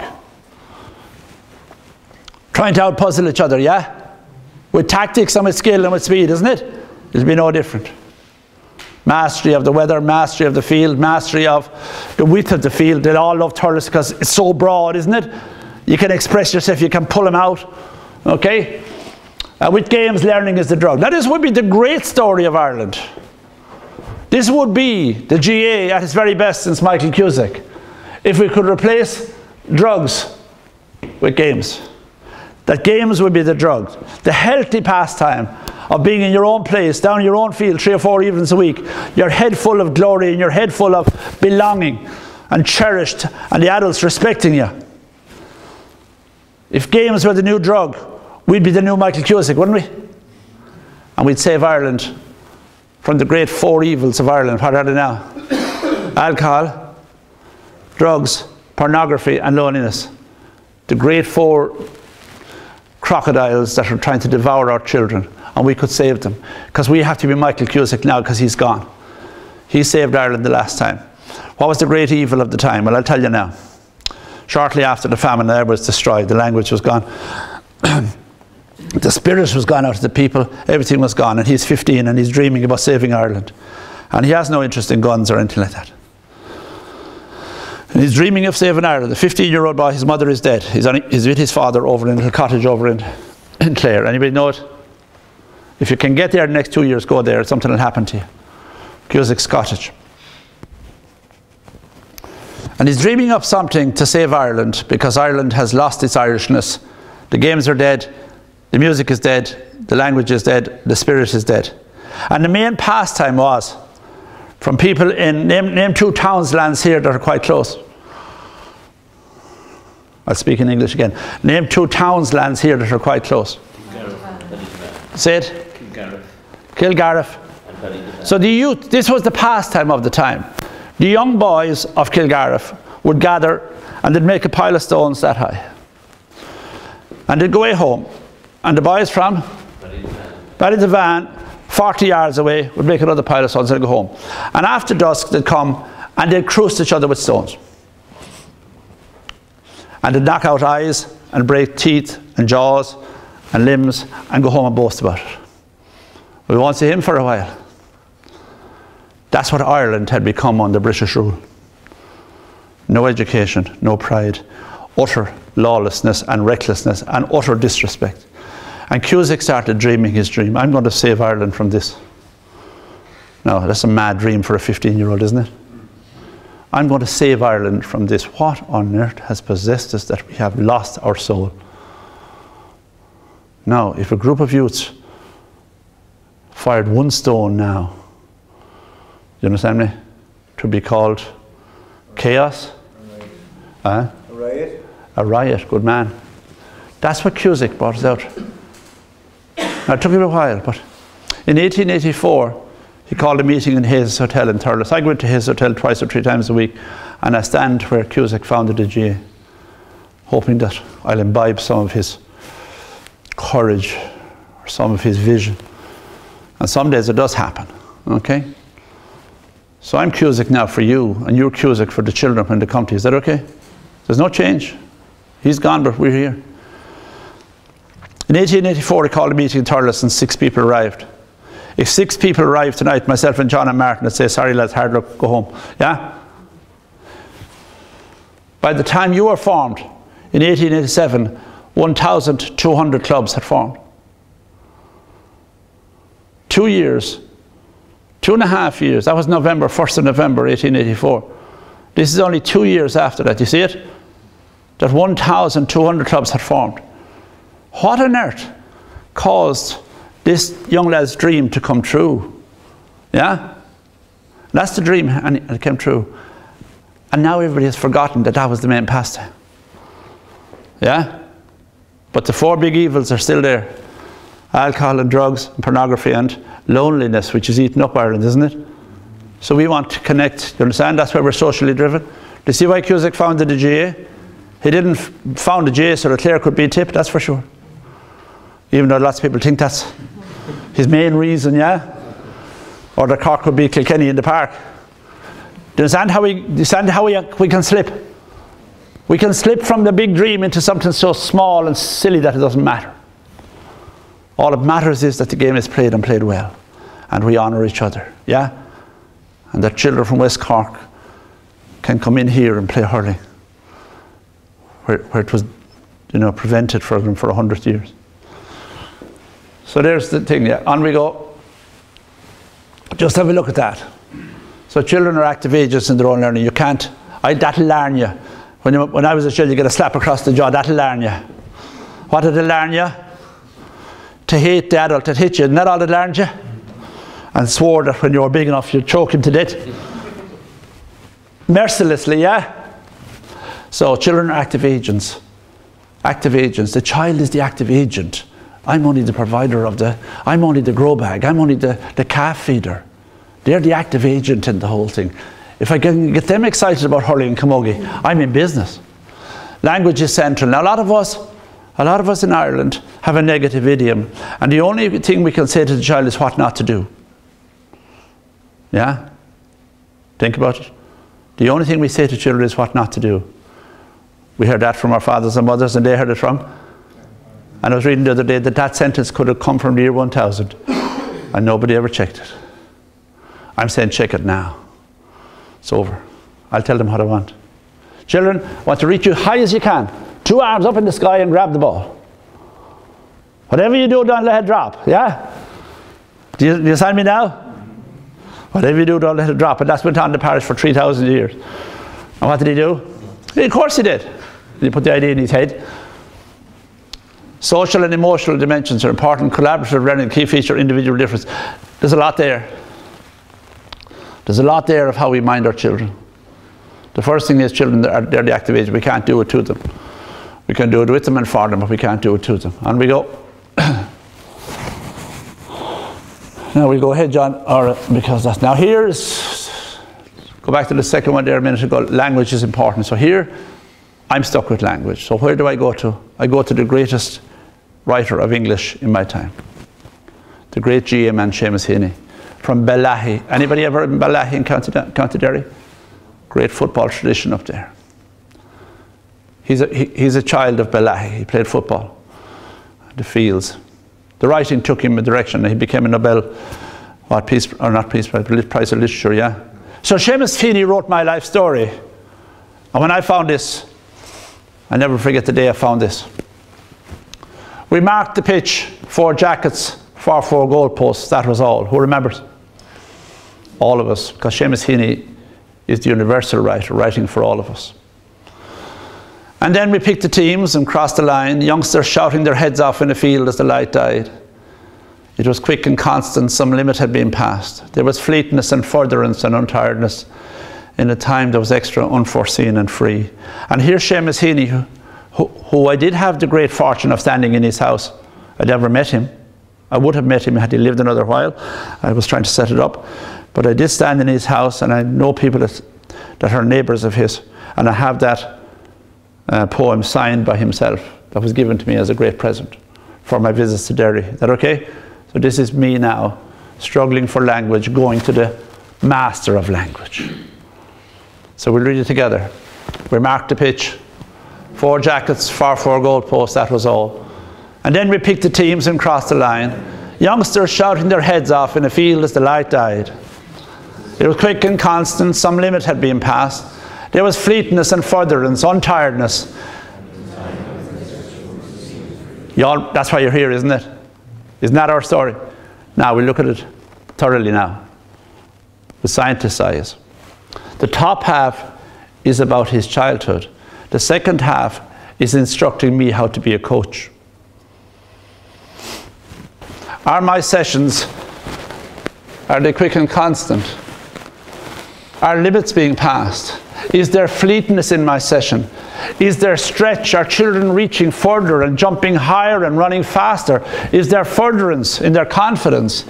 Trying to outpuzzle each other, yeah? With tactics and with skill and with speed, isn't it? It'll be no different. Mastery of the weather, mastery of the field, mastery of the width of the field. They'll all love Thurles because it's so broad, isn't it? You can express yourself, you can pull them out, okay? With games, learning is the drug. Now this would be the great story of Ireland. This would be the GAA at its very best since Michael Cusack. If we could replace drugs with games. That games would be the drug. The healthy pastime of being in your own place, down in your own field 3 or 4 evenings a week. Your head full of glory and your head full of belonging and cherished and the adults respecting you. If games were the new drug, we'd be the new Michael Cusack, wouldn't we? And we'd save Ireland from the great 4 evils of Ireland. What are they now? Alcohol, drugs, pornography and loneliness. The great 4 crocodiles that are trying to devour our children. And we could save them. Because we have to be Michael Cusack now because he's gone. He saved Ireland the last time. What was the great evil of the time? Well, I'll tell you now. Shortly after the famine, Ireland was destroyed. The language was gone. The spirit was gone out of the people, everything was gone, and he's 15 and he's dreaming about saving Ireland. And he has no interest in guns or anything like that. And he's dreaming of saving Ireland. The 15-year-old boy, his mother is dead. He's with his father over in a little cottage over in Clare. Anybody know it? If you can get there the next 2 years, go there, something will happen to you. Cusack's cottage. And he's dreaming up something to save Ireland because Ireland has lost its Irishness. The games are dead. The music is dead, the language is dead, the spirit is dead. And the main pastime was from people in, name 2 towns lands here that are quite close. I'll speak in English again. Name 2 towns lands here that are quite close. Say it? Kilgarriff. So the youth, this was the pastime of the time. The young boys of Kilgarriff would gather and they'd make a pile of stones that high. And they'd go away home. And the boys from Ballydevan, 40 yards away, would make another pile of stones and go home. And after dusk, they'd come and they'd cruise each other with stones. And they'd knock out eyes and break teeth and jaws and limbs and go home and boast about it. We won't see him for a while. That's what Ireland had become under British rule. No education, no pride, utter lawlessness and recklessness and utter disrespect. And Cusack started dreaming his dream. I'm going to save Ireland from this. Now, that's a mad dream for a 15-year-old, isn't it? I'm going to save Ireland from this. What on earth has possessed us that we have lost our soul? Now, if a group of youths fired one stone now, you understand me? It would be called chaos. A riot. A riot, good man. That's what Cusack brought us out. Now, it took him a while, but in 1884, he called a meeting in his hotel in Thurles. I went to his hotel twice or three times a week, and I stand where Cusack founded the GAA, hoping that I'll imbibe some of his courage or some of his vision. And some days it does happen, okay? So I'm Cusack now for you, and you're Cusack for the children in the county. Is that okay? There's no change. He's gone, but we're here. In 1884, he called a meeting in Thurles, and 6 people arrived. If 6 people arrive tonight, myself and John and Martin, would say, sorry lads, hard luck, go home. Yeah? By the time you were formed, in 1887, 1,200 clubs had formed. 2 years, 2.5 years, that was November, 1st of November, 1884. This is only 2 years after that, you see it? That 1,200 clubs had formed. What on earth caused this young lad's dream to come true? Yeah? That's the dream, and it came true. And now everybody has forgotten that that was the main pastime. Yeah? But the 4 big evils are still there. Alcohol and drugs and pornography and loneliness, which is eating up Ireland, isn't it? So we want to connect, you understand? That's why we're socially driven. Do you see why Cusack founded the GAA? He didn't found the GAA so the Clare could be tipped, that's for sure. Even though lots of people think that's his main reason, yeah? Or the Cork could be Kilkenny in the park. Do you understand how we can slip? We can slip from the big dream into something so small and silly that it doesn't matter. All that matters is that the game is played and played well. And we honour each other, yeah? And that children from West Cork can come in here and play hurling. Where it was, you know, prevented for them for 100 years. So there's the thing, yeah. On we go. Just have a look at that. So children are active agents in their own learning. You can't, that'll learn you. When I was a child, you get a slap across the jaw, that'll learn you. What did it learn you? To hate the adult that hit you. Isn't that all it learned you? And swore that when you were big enough, you'd choke him to death. Mercilessly, yeah? So children are active agents. Active agents. The child is the active agent. I'm only the provider of I'm only the grow bag. I'm only the calf feeder. They're the active agent in the whole thing. If I can get them excited about hurling and camogie, I'm in business. Language is central. Now a lot of us in Ireland have a negative idiom, and the only thing we can say to the child is what not to do. Yeah? Think about it. The only thing we say to children is what not to do. We heard that from our fathers and mothers, and they heard it from. And I was reading the other day that sentence could have come from the year 1000, and nobody ever checked it. I'm saying check it now. It's over. I'll tell them what I want. Children, I want to reach you high as you can. 2 arms up in the sky and grab the ball. Whatever you do, don't let it drop. Yeah? Do you understand me now? Whatever you do, don't let it drop. And that's went on in the parish for 3,000 years. And what did he do? Of course he did. He put the idea in his head. Social and emotional dimensions are important. Collaborative learning, key feature, individual difference. There's a lot there. There's a lot there of how we mind our children. The first thing is children, they're the active age. We can't do it to them. We can do it with them and for them, but we can't do it to them. On we go. Now we go ahead, John, because that's now here is, go back to the second one there a minute ago. Language is important. So here, I'm stuck with language. So where do I go to? I go to the greatest writer of English in my time, the great GAA man Seamus Heaney, from Bellaghy. Anybody ever in Bellaghy in County Derry? Great football tradition up there. He's a child of Bellaghy. He played football, the fields. The writing took him a direction. He became a Nobel, Prize of Literature, yeah. So Seamus Heaney wrote my life story. And when I found this, I never forget the day I found this. We marked the pitch, 4 jackets, 4 goal posts, that was all. Who remembers? All of us, because Seamus Heaney is the universal writer, writing for all of us. And then we picked the teams and crossed the line, youngsters shouting their heads off in the field as the light died. It was quick and constant, some limit had been passed. There was fleetness and furtherance and untiredness in a time that was extra, unforeseen and free. And here's Seamus Heaney, who I did have the great fortune of standing in his house. I'd never met him. I would have met him had he lived another while. I was trying to set it up. But I did stand in his house, and I know people that are neighbours of his. And I have that poem signed by himself that was given to me as a great present for my visits to Derry. Is that okay? So this is me now, struggling for language, going to the master of language. So we'll read it together. We marked the pitch. 4 jackets, 4 goalposts, that was all. And then we picked the teams and crossed the line. Youngsters shouting their heads off in a field as the light died. It was quick and constant, some limit had been passed. There was fleetness and furtherance, untiredness. Y'all, that's why you're here, isn't it? Isn't that our story? Now we look at it thoroughly now, with scientist's eyes. The top half is about his childhood. The second half is instructing me how to be a coach. Are my sessions, are they quick and constant? Are limits being passed? Is there fleetness in my session? Is there stretch? Are children reaching further and jumping higher and running faster? Is there furtherance in their confidence?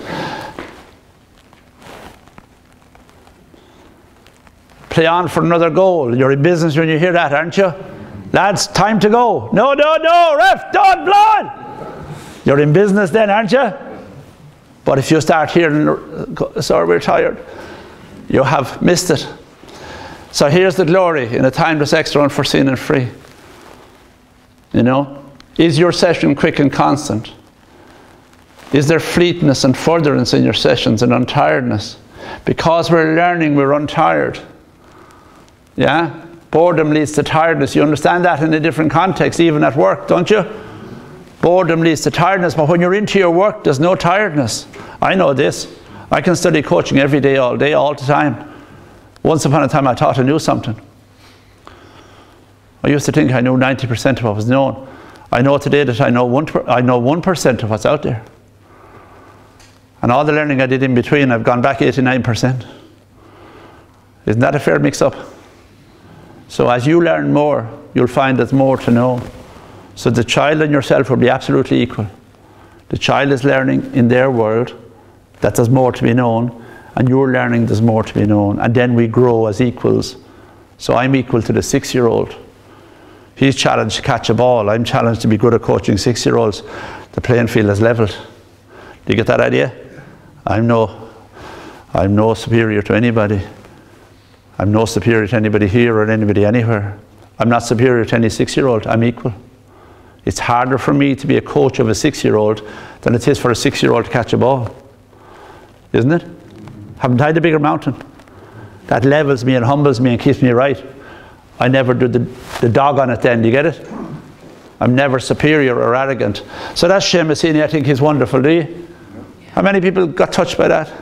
Play on for another goal. You're in business when you hear that, aren't you? Lads, time to go. No, no, no, ref, don't blow it. You're in business then, aren't you? But if you start hearing, sorry, we're tired, you have missed it. So here's the glory in a time that's extra, unforeseen and free. You know, is your session quick and constant? Is there fleetness and furtherance in your sessions and untiredness? Because we're learning, we're untired. Yeah? Boredom leads to tiredness. You understand that in a different context, even at work, don't you? Boredom leads to tiredness, but when you're into your work, there's no tiredness. I know this. I can study coaching every day, all the time. Once upon a time I thought I knew something. I used to think I knew 90% of what was known. I know today that I know 1% of what's out there. And all the learning I did in between, I've gone back 89%. Isn't that a fair mix-up? So as you learn more, you'll find there's more to know. So the child and yourself will be absolutely equal. The child is learning in their world that there's more to be known, and you're learning there's more to be known, and then we grow as equals. So I'm equal to the 6-year-old. He's challenged to catch a ball. I'm challenged to be good at coaching 6-year-olds. The playing field is leveled. Do you get that idea? I'm no superior to anybody. I'm no superior to anybody here or anybody anywhere. I'm not superior to any 6-year-old. I'm equal. It's harder for me to be a coach of a 6-year-old than it is for a 6-year-old to catch a ball. Isn't it? Haven't I the bigger mountain? That levels me and humbles me and keeps me right. I never do the dog on it then, do you get it? I'm never superior or arrogant. So that's Seamus Heaney. I think he's wonderful, do you? How many people got touched by that?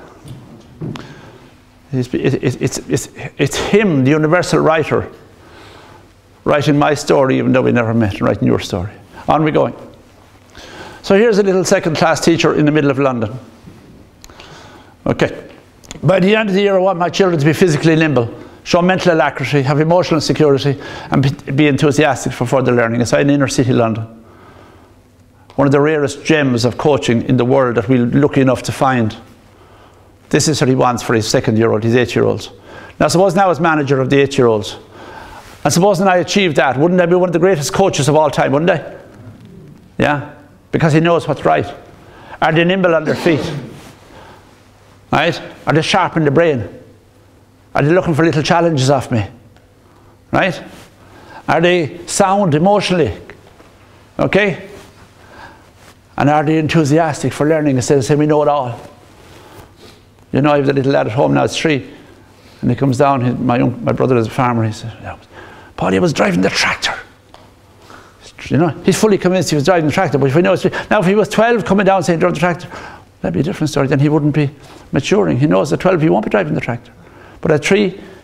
It's him, the universal writer, writing my story even though we never met, and writing your story. On we going. So here's a little second-class teacher in the middle of London. Okay. By the end of the year, I want my children to be physically nimble, show mental alacrity, have emotional security, and be enthusiastic for further learning. It's in inner city London. One of the rarest gems of coaching in the world that we're lucky enough to find. This is what he wants for his 2nd-year-old, his 8-year-olds. Now suppose now as manager of the 8-year-olds, and supposing I achieved that, wouldn't I be one of the greatest coaches of all time, wouldn't I? Yeah? Because he knows what's right. Are they nimble on their feet? Right? Are they sharp in the brain? Are they looking for little challenges off me? Right? Are they sound emotionally? Okay? And are they enthusiastic for learning instead of saying we know it all? You know, I have a little lad at home now, it's 3, and he comes down, my brother is a farmer, he says, Paudie was driving the tractor. You know, he's fully convinced he was driving the tractor, but if we know it's 3, now if he was 12 coming down saying drove the tractor, that'd be a different story, then he wouldn't be maturing. He knows at 12 he won't be driving the tractor. But at 3,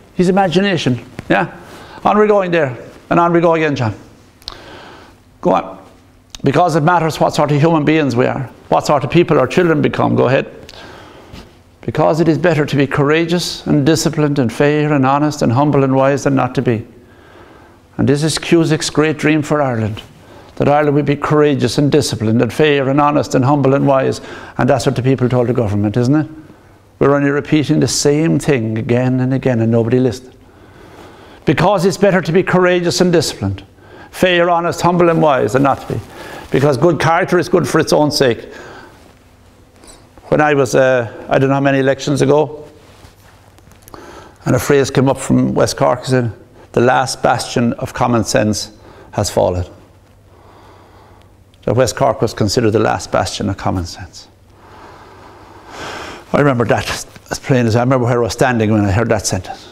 His imagination. Yeah? On we're going there. And on we go again, John. Go on. Because it matters what sort of human beings we are. What sort of people our children become. Go ahead. Because it is better to be courageous and disciplined and fair and honest and humble and wise than not to be. And this is Cusick's great dream for Ireland. That Ireland will be courageous and disciplined and fair and honest and humble and wise. And that's what the people told the government, isn't it? We're only repeating the same thing again and again and nobody listened. Because it's better to be courageous and disciplined, fair, honest, humble and wise than not to be. Because good character is good for its own sake. When I was, I don't know how many elections ago, and a phrase came up from West Cork, said, the last bastion of common sense has fallen. That West Cork was considered the last bastion of common sense. I remember that as plain as I remember where I was standing when I heard that sentence.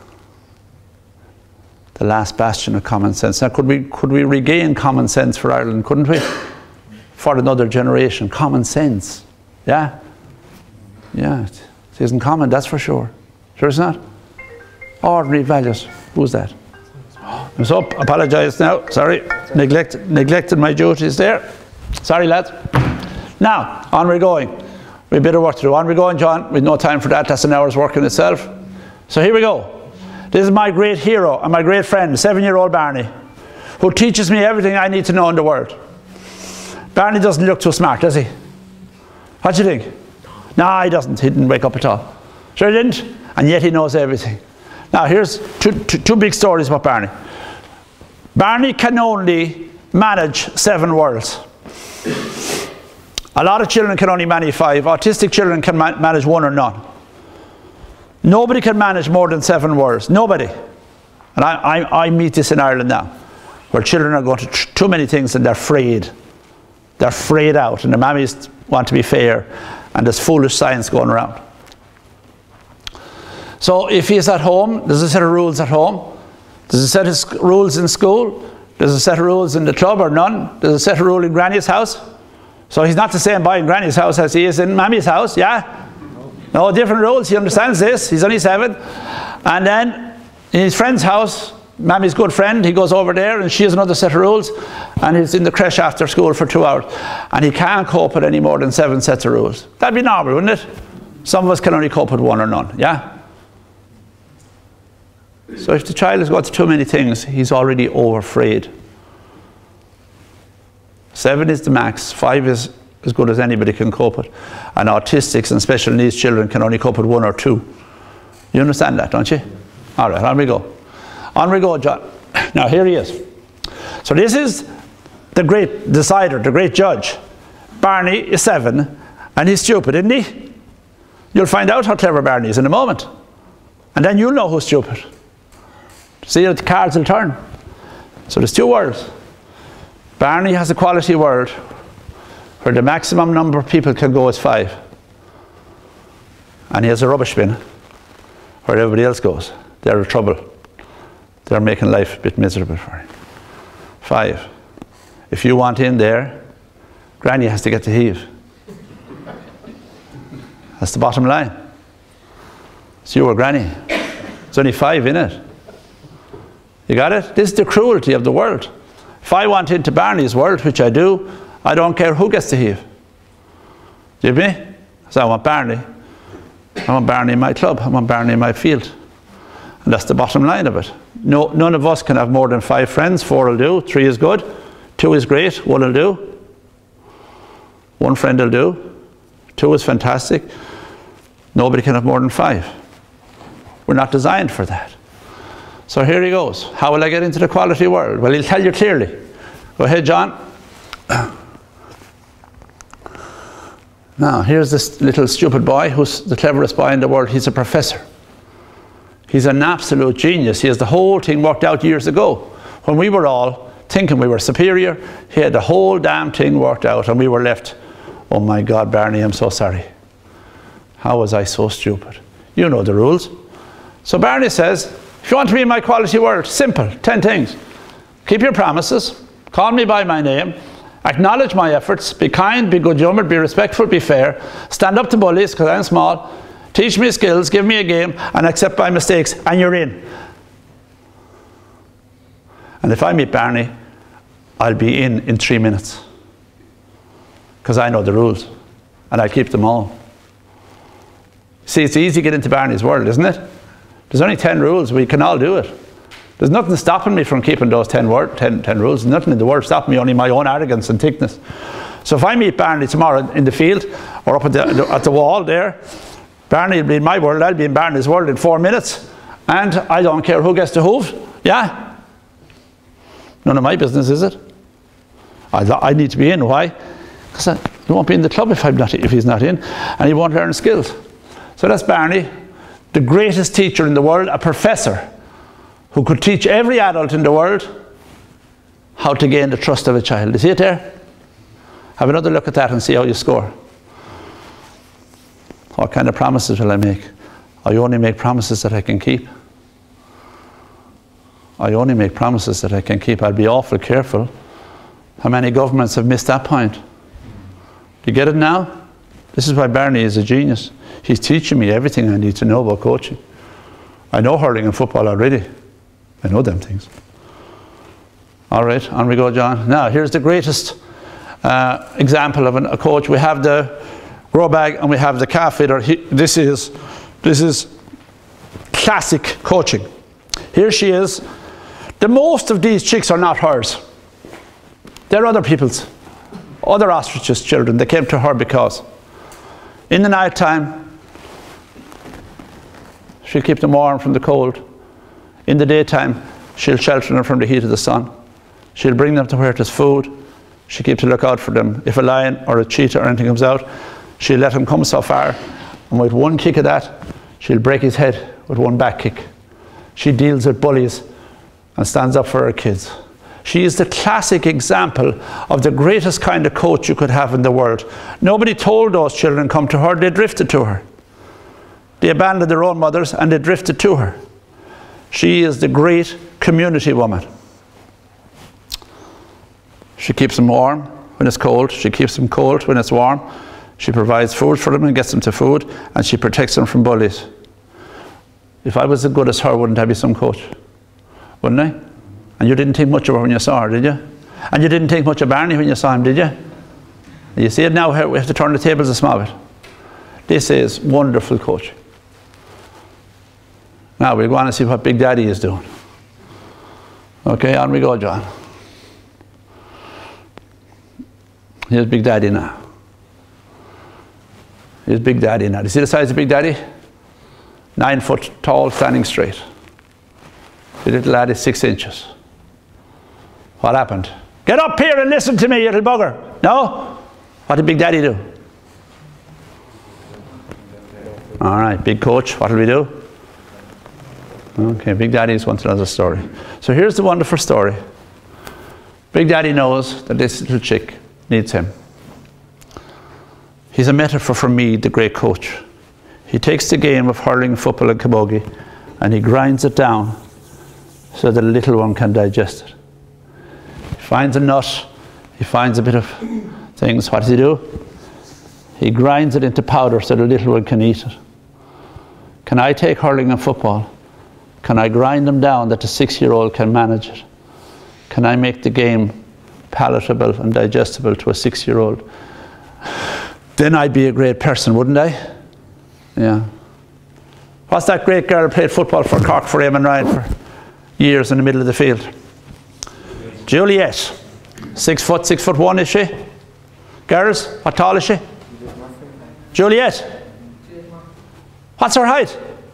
The last bastion of common sense. Now could we regain common sense for Ireland, couldn't we? For another generation. Common sense. Yeah? Yeah, it isn't common, that's for sure. Sure it's not? Ordinary values. Who's that? I'm so apologise now. Sorry. Neglected my duties there. Sorry, lads. Now, on we're going. We have a bit of work to do. On we're going, John. We've no time for that. That's an hour's work in itself. So here we go. This is my great hero and my great friend, 7-year-old Barney, who teaches me everything I need to know in the world. Barney doesn't look too smart, does he? What do you think? No, he doesn't. He didn't wake up at all. Sure he didn't? And yet he knows everything. Now here's two big stories about Barney. Barney can only manage 7 words. A lot of children can only manage 5. Autistic children can manage 1 or none. Nobody can manage more than 7 words. Nobody. And I meet this in Ireland now, where children are going to too many things and they're afraid. They're afraid out, and the mammies want to be fair, and there's foolish science going around. So if he's at home, there's a set of rules at home. There's a set of rules in school. There's a set of rules in the club or none. There's a set of rules in Granny's house. So he's not the same boy in Granny's house as he is in Mammy's house, yeah? No, different rules. He understands this. He's only 7. And then in his friend's house, Mammy's good friend, he goes over there and she has another set of rules, and he's in the creche after school for 2 hours. And he can't cope with any more than 7 sets of rules. That'd be normal, wouldn't it? Some of us can only cope with 1 or none, yeah? So if the child has got too many things, he's already over-afraid. 7 is the max. 5 is as good as anybody can cope with. And autistics and special needs children can only cope with 1 or 2. You understand that, don't you? All right, on we go. On we go, John. Now, here he is. So this is the great decider, the great judge. Barney is 7, and he's stupid, isn't he? You'll find out how clever Barney is in a moment. And then you'll know who's stupid. See, the cards will turn. So there's 2 words. Barney has a quality word where the maximum number of people can go is 5. And he has a rubbish bin where everybody else goes. They're in trouble. They're making life a bit miserable for him. 5. If you want in there, Granny has to get to heave. That's the bottom line. It's you or Granny. There's only 5 in it. You got it? This is the cruelty of the world. If I want into Barney's world, which I do, I don't care who gets to heave. Do you hear me? So I want Barney. I want Barney in my club. I want Barney in my field. And that's the bottom line of it. No, none of us can have more than 5 friends. 4 will do. 3 is good. 2 is great. 1 will do. 1 friend will do. 2 is fantastic. Nobody can have more than 5. We're not designed for that. So here he goes. How will I get into the quality world? Well, he'll tell you clearly. Go ahead, John. Now, here's this little stupid boy who's the cleverest boy in the world. He's a professor. He's an absolute genius. He has the whole thing worked out years ago. When we were all thinking we were superior, he had the whole damn thing worked out, and we were left, oh my God, Barney, I'm so sorry. How was I so stupid? You know the rules. So Barney says, if you want to be in my quality world, simple, 10 things. Keep your promises, call me by my name, acknowledge my efforts, be kind, be good-humoured, be respectful, be fair, stand up to bullies because I'm small, Teach me skills, give me a game, and accept my mistakes, and you're in. And if I meet Barney, I'll be in 3 minutes. Because I know the rules, and I keep them all. See, it's easy to get into Barney's world, isn't it? There's only 10 rules, we can all do it. There's nothing stopping me from keeping those 10 rules. There's nothing in the world stopping me, only my own arrogance and thickness. So if I meet Barney tomorrow in the field, or up at the wall there, Barney will be in my world, I'll be in Barney's world in 4 minutes. And I don't care who gets the hoof. Yeah? None of my business, is it? I need to be in. Why? Because he won't be in the club if he's not in, and he won't learn skills. So that's Barney, the greatest teacher in the world, a professor who could teach every adult in the world how to gain the trust of a child. You see it there? Have another look at that and see how you score. What kind of promises will I make? I only make promises that I can keep. I only make promises that I can keep. I'll be awful careful. How many governments have missed that point? Do you get it now? This is why Barney is a genius. He's teaching me everything I need to know about coaching. I know hurling and football already. I know them things. All right, on we go, John. Now, here's the greatest example of a coach. We have the grow bag and we have the calf feeder. This is classic coaching. Here she is. The most of these chicks are not hers. They're other people's. Other ostriches' children. They came to her because in the night time she'll keep them warm from the cold. In the daytime she'll shelter them from the heat of the sun. She'll bring them to where there's food. She keeps a lookout for them. If a lion or a cheetah or anything comes out, she'll let him come so far, and with one kick of that she'll break his head with one back kick. She deals with bullies and stands up for her kids. She is the classic example of the greatest kind of coach you could have in the world. Nobody told those children come to her, they drifted to her. They abandoned their own mothers and they drifted to her. She is the great community woman. She keeps them warm when it's cold. She keeps them cold when it's warm. She provides food for them and gets them to food, and she protects them from bullies. If I was as good as her, wouldn't I be some coach? Wouldn't I? And you didn't think much of her when you saw her, did you? And you didn't think much of Barney when you saw him, did you? You see it now, we have to turn the tables a small bit. This is wonderful coaching. Now we'll go on and see what Big Daddy is doing. Okay, on we go, John. Here's Big Daddy now. Here's Big Daddy now. Do you see the size of Big Daddy? 9 foot tall, standing straight. The little lad is 6 inches. What happened? Get up here and listen to me, you little bugger. No? What did Big Daddy do? All right, big coach, what will we do? Okay, Big Daddy is going to tell us a story. So here's the wonderful story. Big Daddy knows that this little chick needs him. He's a metaphor for me, the great coach. He takes the game of hurling, football and camogie and he grinds it down so that the little one can digest it. He finds a nut, he finds a bit of things. What does he do? He grinds it into powder so the little one can eat it. Can I take hurling and football? Can I grind them down that the 6-year-old can manage it? Can I make the game palatable and digestible to a 6-year-old? Then I'd be a great person, wouldn't I? Yeah. What's that great girl who played football for Cork for Eamon Ryan for years in the middle of the field? Juliet. 6 foot, 6'1" is she? Girls, what tall is she? Juliet. What's her height?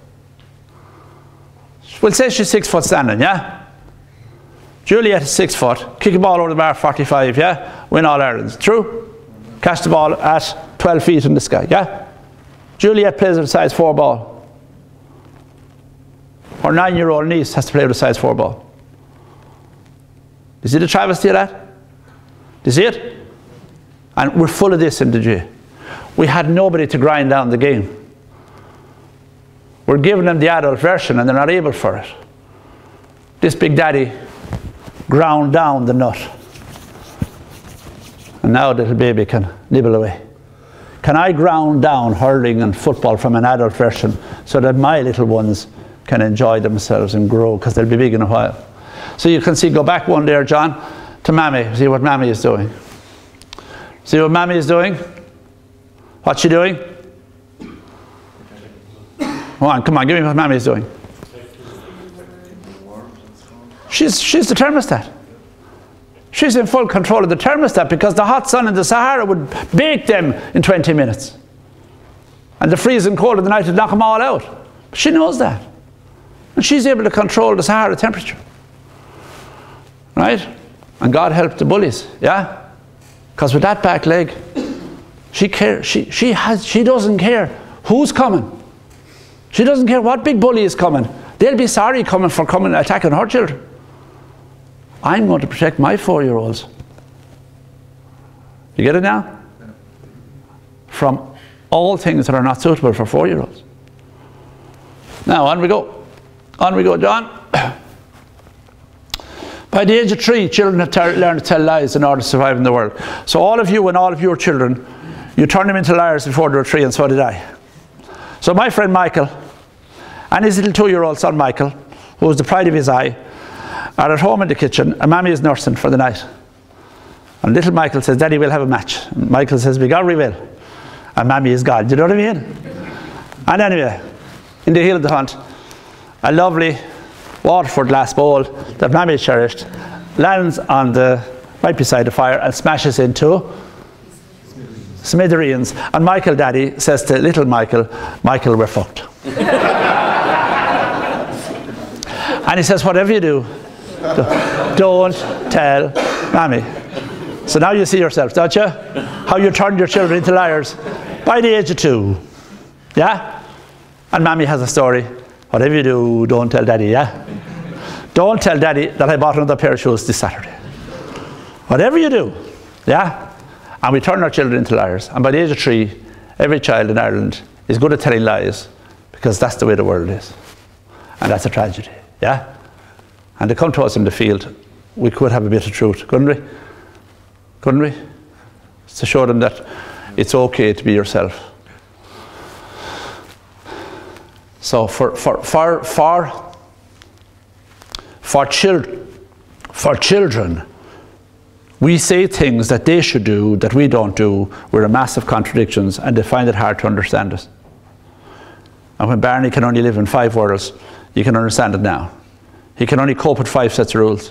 We'll say she's 6 foot standing, yeah? Juliet is 6 foot, kick a ball over the bar 45, yeah? Win All Ireland. True? Catch the ball at 12 feet in the sky, yeah? Juliet plays with a size 4 ball. Her 9-year-old niece has to play with a size 4 ball. Do you see the travesty of that? Do you see it? And we're full of this in the GAA. We had nobody to grind down the game. We're giving them the adult version and they're not able for it. This Big Daddy ground down the nut. And now the little baby can nibble away. can I ground down hurling and football from an adult version so that my little ones can enjoy themselves and grow, because they'll be big in a while. So you can see, go back one there, John, to Mammy. See what Mammy is doing. See what Mammy is doing? What's she doing? Come on, give me what Mammy is doing. She's the thermostat. She's in full control of the thermostat, because the hot sun in the Sahara would bake them in 20 minutes. And the freezing cold of the night would knock them all out. But she knows that. And she's able to control the Sahara temperature. Right? And God help the bullies, yeah? Because with that back leg, she doesn't care who's coming. She doesn't care what big bully is coming. They'll be sorry for coming and attacking her children. I'm going to protect my 4-year-olds. You get it now? From all things that are not suitable for 4-year-olds. Now, on we go. On we go, John. By the age of 3, children have learned to tell lies in order to survive in the world. So all of you and all of your children, you turn them into liars before they were 3, and so did I. So my friend Michael and his little 2-year-old son Michael, who was the pride of his eye, are at home in the kitchen, and Mammy is nursing for the night. And little Michael says, Daddy, we'll have a match. And Michael says, we will. And Mammy is God. Do you know what I mean? And anyway, in the heel of the hunt, a lovely Waterford glass bowl that Mammy cherished lands on right beside the fire and smashes into smithereens. And Michael, Daddy, says to little Michael, Michael, we're fucked. And he says, whatever you do, don't tell Mammy. So now you see yourself, don't you? How you turned your children into liars by the age of 2. Yeah? And Mammy has a story. Whatever you do, don't tell Daddy, yeah? Don't tell Daddy that I bought another pair of shoes this Saturday. Whatever you do, yeah? And we turn our children into liars. And by the age of 3, every child in Ireland is good at telling lies, because that's the way the world is. And that's a tragedy, yeah? And to come to us in the field, we could have a bit of truth, couldn't we? Couldn't we? It's to show them that it's okay to be yourself. So for children, we say things that they should do that we don't do. We're massive contradictions, and they find it hard to understand us. And when Barney can only live in 5 worlds, you can understand it now. He can only cope with 5 sets of rules.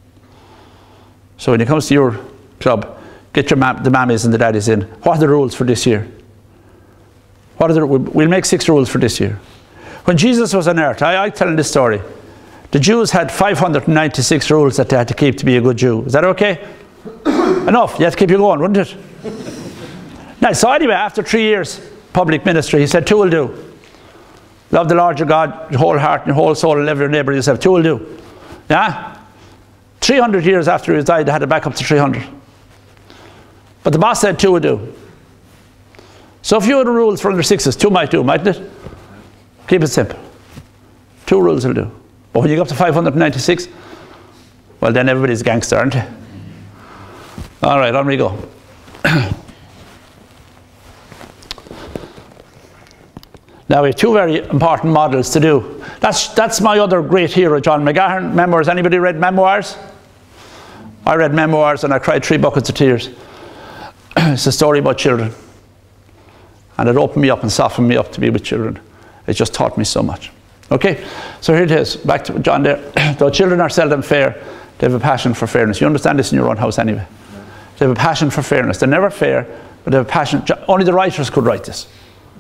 So when it comes to your club, get your the mammies and the daddies in. What are the rules for this year? We'll make 6 rules for this year. When Jesus was on earth, I tell this story. The Jews had 596 rules that they had to keep to be a good Jew. Is that okay? Enough. You have to keep you going, wouldn't it? Now, so anyway, after 3 years public ministry, he said 2 will do. Love the Lord your God, your whole heart, your whole soul, and love your neighbour yourself. 2 will do. Yeah? 300 years after he died, they had it back up to 300. But the boss said 2 would do. So a few of the rules for under 6s, 2 might do, mightn't it? Keep it simple. 2 rules will do. But when you go up to 596, well, then everybody's a gangster, aren't they? All right, on we go. Now we have 2 very important models to do. That's my other great hero, John McGahern. Memoirs. Anybody read memoirs? I read memoirs and I cried 3 buckets of tears. It's a story about children. And it opened me up and softened me up to be with children. It just taught me so much. Okay, so here it is. Back to John there. Though children are seldom fair, they have a passion for fairness. You understand this in your own house anyway. They have a passion for fairness. They're never fair, but they have a passion. Only the writers could write this.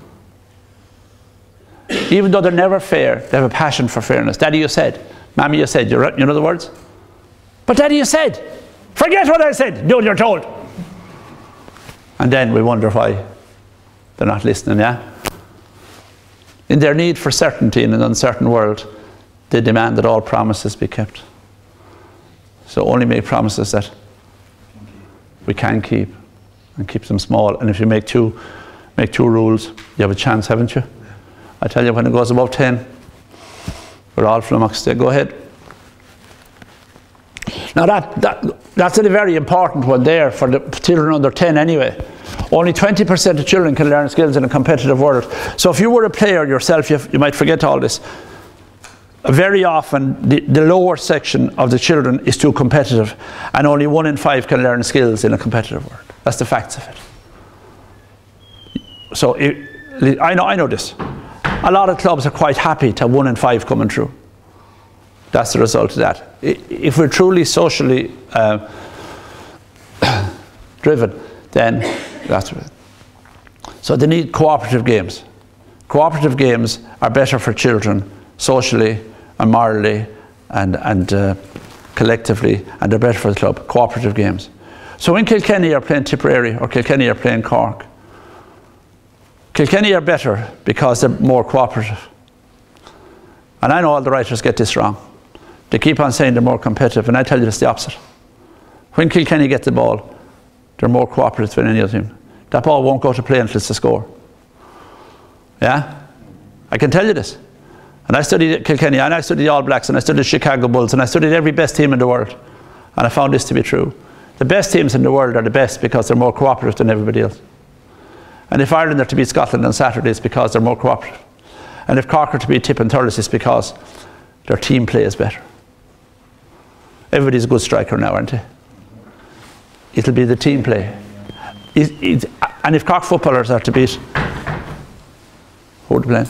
Even though they're never fair, they have a passion for fairness. Daddy, you said. Mommy, you said. You know the words? But Daddy, you said. Forget what I said. Do what you're told. And then we wonder why they're not listening, yeah? In their need for certainty in an uncertain world, they demand that all promises be kept. So only make promises that we can keep, and keep them small. And if you make two rules, you have a chance, haven't you? I tell you, when it goes above 10, we're all flummoxed. Go ahead. Now that's a very important one there for the children under 10 anyway. Only 20% of children can learn skills in a competitive world. So if you were a player yourself, you might forget all this. Very often, the lower section of the children is too competitive, and only 1 in 5 can learn skills in a competitive world. That's the facts of it. So I know this. A lot of clubs are quite happy to have 1 in 5 coming through. That's the result of that. If we're truly socially driven, then that's it. So they need cooperative games. Cooperative games are better for children socially and morally and collectively, and they're better for the club. Cooperative games. So when Kilkenny are playing Tipperary or Kilkenny are playing Cork, Kilkenny are better because they're more cooperative. And I know all the writers get this wrong. They keep on saying they're more competitive, and I tell you it's the opposite. When Kilkenny get the ball, they're more cooperative than any other team. That ball won't go to play until it's a score. Yeah? I can tell you this. And I studied Kilkenny, and I studied the All Blacks, and I studied the Chicago Bulls, and I studied every best team in the world. And I found this to be true. The best teams in the world are the best because they're more cooperative than everybody else. And if Ireland are to beat Scotland on Saturday, it's because they're more cooperative. And if Cork are to beat Tip and Thurles, it's because their team play is better. Everybody's a good striker now, aren't they? It'll be the team play. And if Cork footballers are to beat, who are they playing?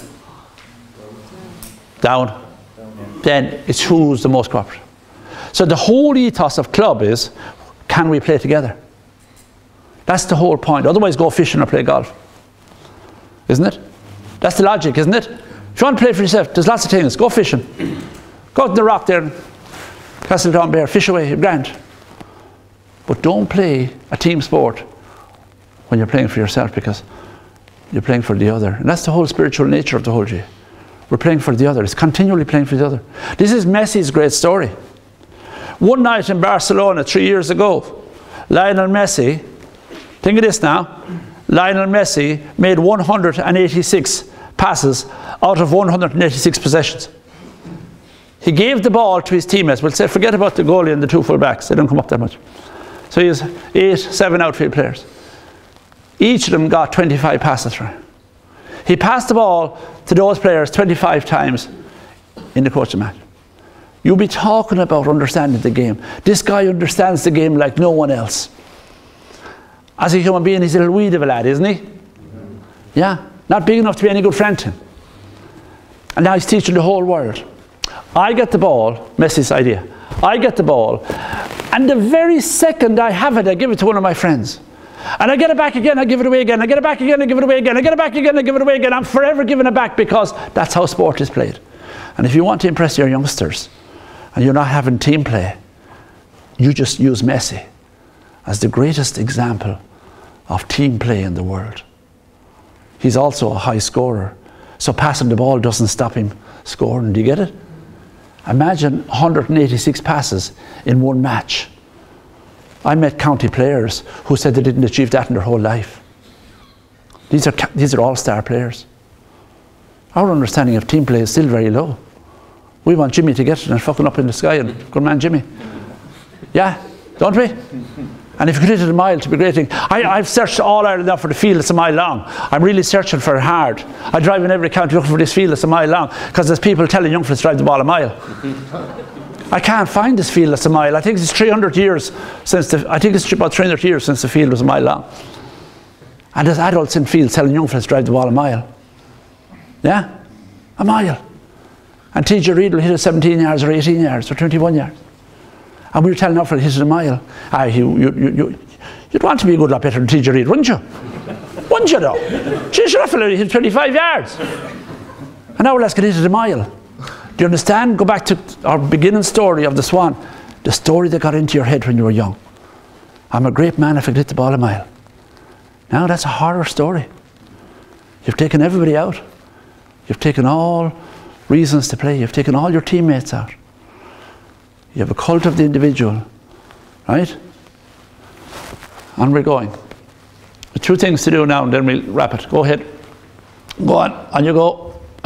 Down. Then it's who's the most cooperative. So the whole ethos of club is, can we play together? That's the whole point. Otherwise, go fishing or play golf. Isn't it? That's the logic, isn't it? If you want to play for yourself, there's lots of things. Go fishing. Go out to the rock there, Castledown Bear, fish away, you're grand. But don't play a team sport when you're playing for yourself, because you're playing for the other. And that's the whole spiritual nature of the whole GAA. We're playing for the other. It's continually playing for the other. This is Messi's great story. One night in Barcelona 3 years ago, Lionel Messi, think of this now, Lionel Messi made 186 passes out of 186 possessions. He gave the ball to his teammates. We'll say, forget about the goalie and the 2 full backs. They don't come up that much. So he has 7 outfield players. Each of them got 25 passes for him. He passed the ball to those players 25 times in the coaching match. You'll be talking about understanding the game. This guy understands the game like no one else. As a human being, he's a little weed of a lad, isn't he? Yeah, not big enough to be any good friend to him. And now he's teaching the whole world. I get the ball, Messi's idea. I get the ball, and the very second I have it, I give it to one of my friends. And I get it back again, I give it away again, I get it back again, I give it away again, I get it back again, I give it away again. I'm forever giving it back, because that's how sport is played. And if you want to impress your youngsters, and you're not having team play, you just use Messi as the greatest example of team play in the world. He's also a high scorer, so passing the ball doesn't stop him scoring. Do you get it? Imagine 186 passes in one match. I met county players who said they didn't achieve that in their whole life. These are all-star players. Our understanding of team play is still very low. We want Jimmy to get it and fucking up in the sky, and good man Jimmy. Yeah, don't we? And if you could hit it a mile, to be great thing. I've searched all Ireland now for the field that's a mile long. I'm really searching for it hard. I drive in every county looking for this field that's a mile long, because there's people telling young fellas to drive the ball a mile. I can't find this field that's a mile. I think it's 300 years since I think it's about 300 years since the field was a mile long. And there's adults in fields telling young fellas to drive the ball a mile. Yeah? A mile. And TJ Reid will hit it 17 yards or 18 yards or 21 yards. And we were telling Alfred to hit it a mile. You'd want to be a good lot better than TJ Reid, wouldn't you? Wouldn't you though? Jeez, that fellow hit 25 yards. And now we're asking hit it a mile. Do you understand? Go back to our beginning story of the Swan. The story that got into your head when you were young. I'm a great man if I could hit the ball a mile. Now that's a horror story. You've taken everybody out. You've taken all reasons to play. You've taken all your teammates out. You have a cult of the individual, right? And we're going. 2 things to do now, and then we'll wrap it. Go ahead. Go on you go.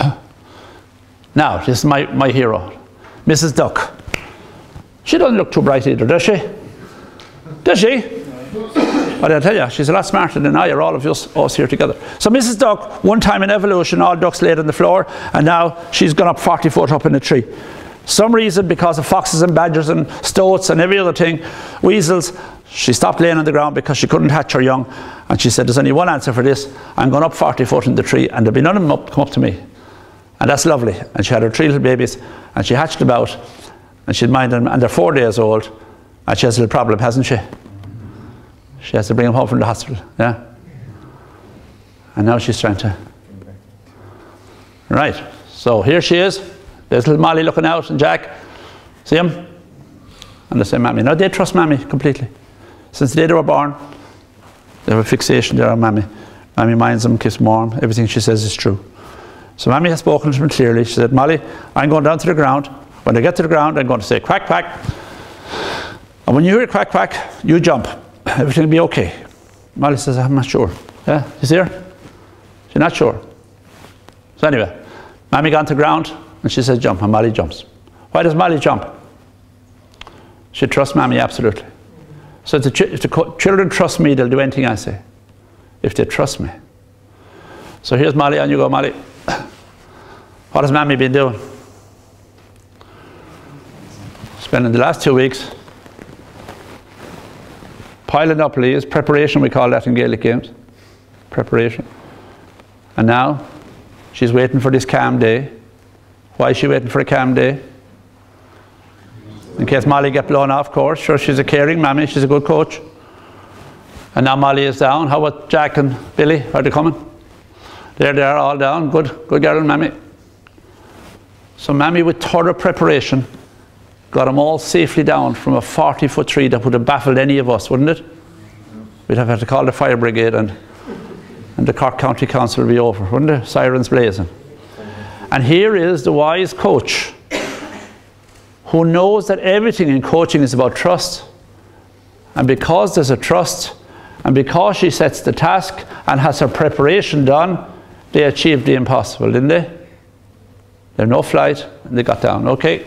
Now, this is my hero, Mrs. Duck. She doesn't look too bright either, does she? Does she? But I'll tell you, she's a lot smarter than I or all of us here together. So Mrs. Duck, one time in evolution, all ducks laid on the floor, and now she's gone up 40 foot up in a tree. Some reason, because of foxes and badgers and stoats and every other thing, weasels, she stopped laying on the ground because she couldn't hatch her young. And she said, there's only one answer for this. I'm going up 40 foot in the tree, and there'll be none of them come up to me. And that's lovely. And she had her 3 little babies, and she hatched them out, and she'd mind them, and they're 4 days old, and she has a little problem, hasn't she? She has to bring them home from the hospital, yeah? And now she's trying to... Right, so here she is. There's little Molly looking out, and Jack. See him? And they say, Mammy. Now, they trust Mammy completely. Since the day they were born, they have a fixation there on Mammy. Mammy minds them, keeps them warm. Everything she says is true. So Mammy has spoken to them clearly. She said, Molly, I'm going down to the ground. When I get to the ground, I'm going to say, quack, quack. And when you hear quack, quack, you jump. Everything will be okay. Molly says, I'm not sure. Yeah, you see her? She's not sure. So anyway, Mammy got to the ground, and she says, jump, and Molly jumps. Why does Molly jump? She trusts Mammy, absolutely. So if the children trust me, they'll do anything I say. If they trust me. So here's Molly, and you go, Molly. What has Mammy been doing? Spending the last 2 weeks piling up leaves, preparation we call that in Gaelic games. Preparation. And now she's waiting for this calm day. Why is she waiting for a calm day? In case Molly get blown off course. Sure, she's a caring Mammy, she's a good coach. And now Molly is down. How about Jack and Billy? Are they coming? There they are, all down. Good girl and Mammy. So Mammy, with thorough preparation, got them all safely down from a 40-foot tree that would have baffled any of us, wouldn't it? We'd have had to call the fire brigade, and the Cork County Council would be over, wouldn't it? Sirens blazing. And here is the wise coach who knows that everything in coaching is about trust. And because there's a trust, and because she sets the task and has her preparation done, they achieved the impossible, didn't they? They're no flight, and they got down. Okay.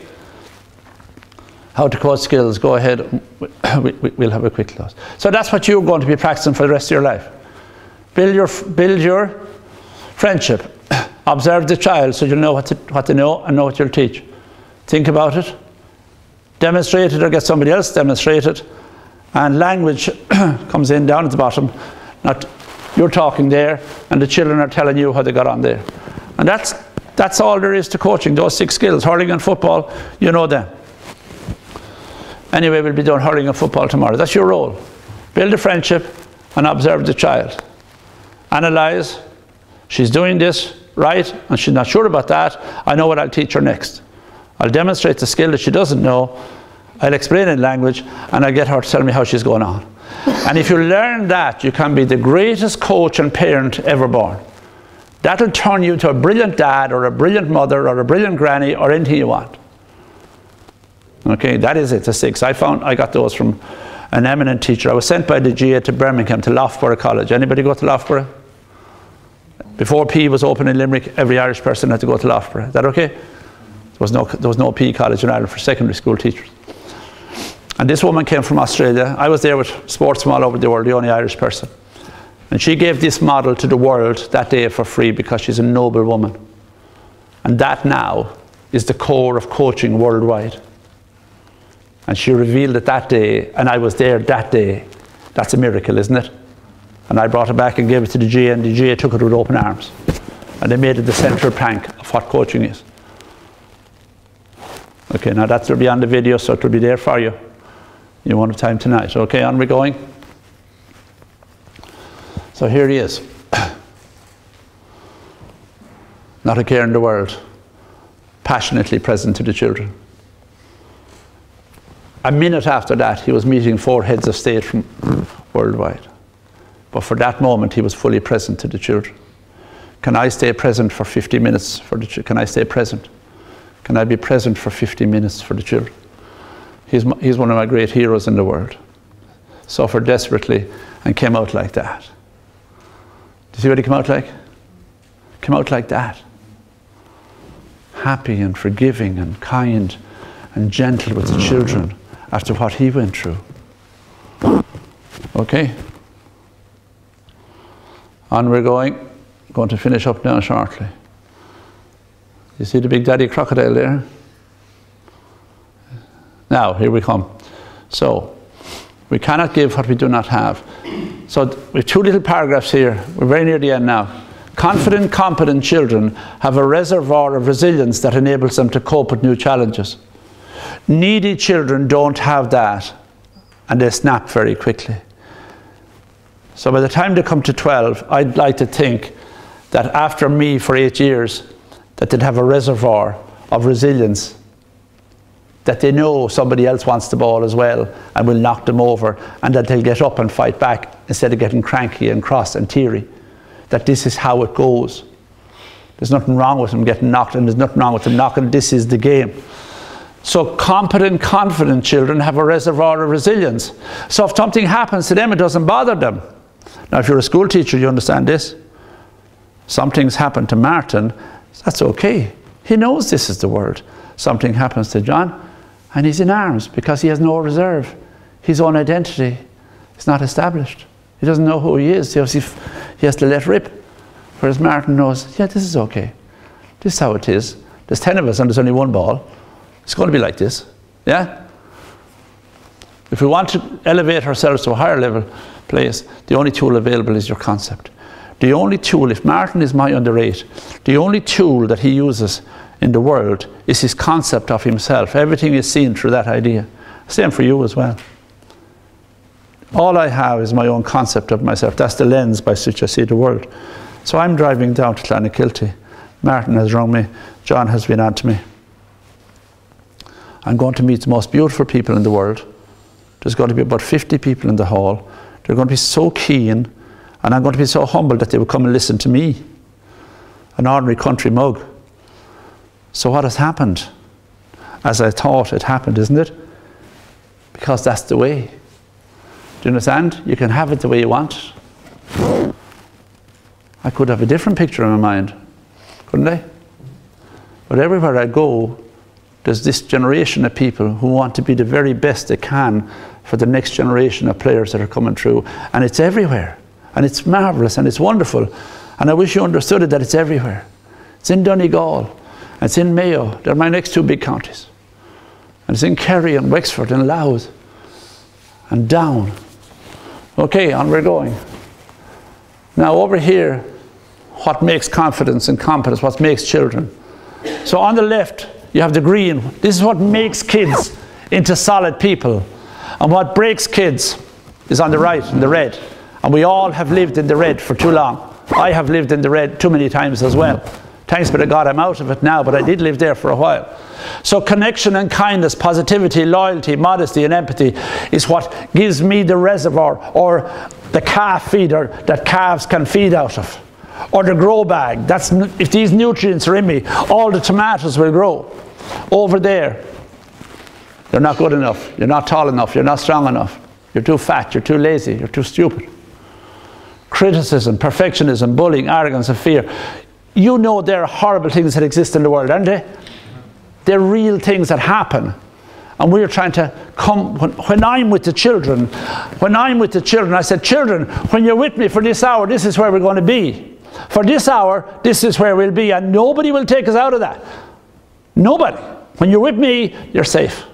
How to coach skills, go ahead. We'll have a quick close. So that's what you're going to be practicing for the rest of your life. Build your friendship. Observe the child so you'll know what to know and know what you'll teach. Think about it. Demonstrate it or get somebody else to demonstrate it. And language comes in down at the bottom. Not you're talking there and the children are telling you how they got on there. And that's all there is to coaching, those 6 skills. Hurling and football, you know them. Anyway, we'll be doing hurling and football tomorrow. That's your role. Build a friendship and observe the child. Analyze. She's doing this right and she's not sure about that. I know what I'll teach her next. I'll demonstrate the skill that she doesn't know. I'll explain in language and I'll get her to tell me how she's going on. And if you learn that, you can be the greatest coach and parent ever born. That'll turn you into a brilliant dad or a brilliant mother or a brilliant granny or anything you want. Okay, that is it, the 6. I got those from an eminent teacher. I was sent by the GAA to Birmingham, to Loughborough College. Anybody go to Loughborough? Before PE was open in Limerick, every Irish person had to go to Loughborough. Is that okay? There was no PE college in Ireland for secondary school teachers. And this woman came from Australia. I was there with sports from all over the world, the only Irish person. And she gave this model to the world that day for free because she's a noble woman. And that now is the core of coaching worldwide. And she revealed it that day, and I was there that day. That's a miracle, isn't it? And I brought it back and gave it to the GAA, and the GAA took it with open arms. And they made it the central plank of what coaching is. Okay, now that will be on the video, so it will be there for you. You won't have time tonight. Okay, on we're going. So here he is. Not a care in the world. Passionately present to the children. A minute after that, he was meeting 4 heads of state from worldwide. But for that moment, he was fully present to the children. Can I stay present for 50 minutes for the children? Can I stay present? Can I be present for 50 minutes for the children? He's one of my great heroes in the world. Suffered desperately and came out like that. Do you see what he came out like? Came out like that. Happy and forgiving and kind and gentle with the children after what he went through. Okay? On we're going to finish up now shortly. You see the big daddy crocodile there? Now, here we come. So, we cannot give what we do not have. So, we have two little paragraphs here. We're very near the end now. Confident, competent children have a reservoir of resilience that enables them to cope with new challenges. Needy children don't have that, and they snap very quickly. So by the time they come to 12, I'd like to think that after me for 8 years, that they'd have a reservoir of resilience, that they know somebody else wants the ball as well and will knock them over, and that they'll get up and fight back instead of getting cranky and cross and teary. That this is how it goes. There's nothing wrong with them getting knocked, and there's nothing wrong with them knocking. This is the game. So competent, confident children have a reservoir of resilience. So if something happens to them, it doesn't bother them. Now, if you're a school teacher, you understand this. Something's happened to Martin, that's okay. He knows this is the world. Something happens to John, and he's in arms because he has no reserve. His own identity is not established. He doesn't know who he is. He has to let rip. Whereas Martin knows, yeah, this is okay. This is how it is. There's 10 of us and there's only one ball. It's going to be like this. Yeah? If we want to elevate ourselves to a higher level place, the only tool available is your concept. The only tool, if Martin is my under 8, the only tool that he uses in the world is his concept of himself. Everything is seen through that idea. Same for you as well. All I have is my own concept of myself. That's the lens by which I see the world. So I'm driving down to Clonakilty. Martin has rung me. John has been on to me. I'm going to meet the most beautiful people in the world. There's going to be about 50 people in the hall. They're going to be so keen, and I'm going to be so humble that they will come and listen to me. An ordinary country mug. So what has happened? As I thought it happened, isn't it? Because that's the way. Do you understand? You can have it the way you want. I could have a different picture in my mind, couldn't I? But everywhere I go, there's this generation of people who want to be the very best they can for the next generation of players that are coming through. And it's everywhere. And it's marvellous and it's wonderful. And I wish you understood it, that it's everywhere. It's in Donegal. And it's in Mayo. They're my next two big counties. And it's in Kerry and Wexford and Louth and Down. Okay, on we're going. Now over here, what makes confidence and competence, what makes children. So on the left, you have the green. This is what makes kids into solid people. And what breaks kids is on the right, in the red. And we all have lived in the red for too long. I have lived in the red too many times as well. Thanks be to God I'm out of it now, but I did live there for a while. So connection and kindness, positivity, loyalty, modesty and empathy is what gives me the reservoir, or the calf feeder that calves can feed out of. Or the grow bag. That's, if these nutrients are in me, all the tomatoes will grow. Over there, you're not good enough, you're not tall enough, you're not strong enough, you're too fat, you're too lazy, you're too stupid. Criticism, perfectionism, bullying, arrogance and fear. You know there are horrible things that exist in the world, aren't they? They're real things that happen. And we're trying to come, when I'm with the children, I said, children, when you're with me for this hour, this is where we're going to be. For this hour, this is where we'll be, and nobody will take us out of that. Nobody. When you're with me, you're safe.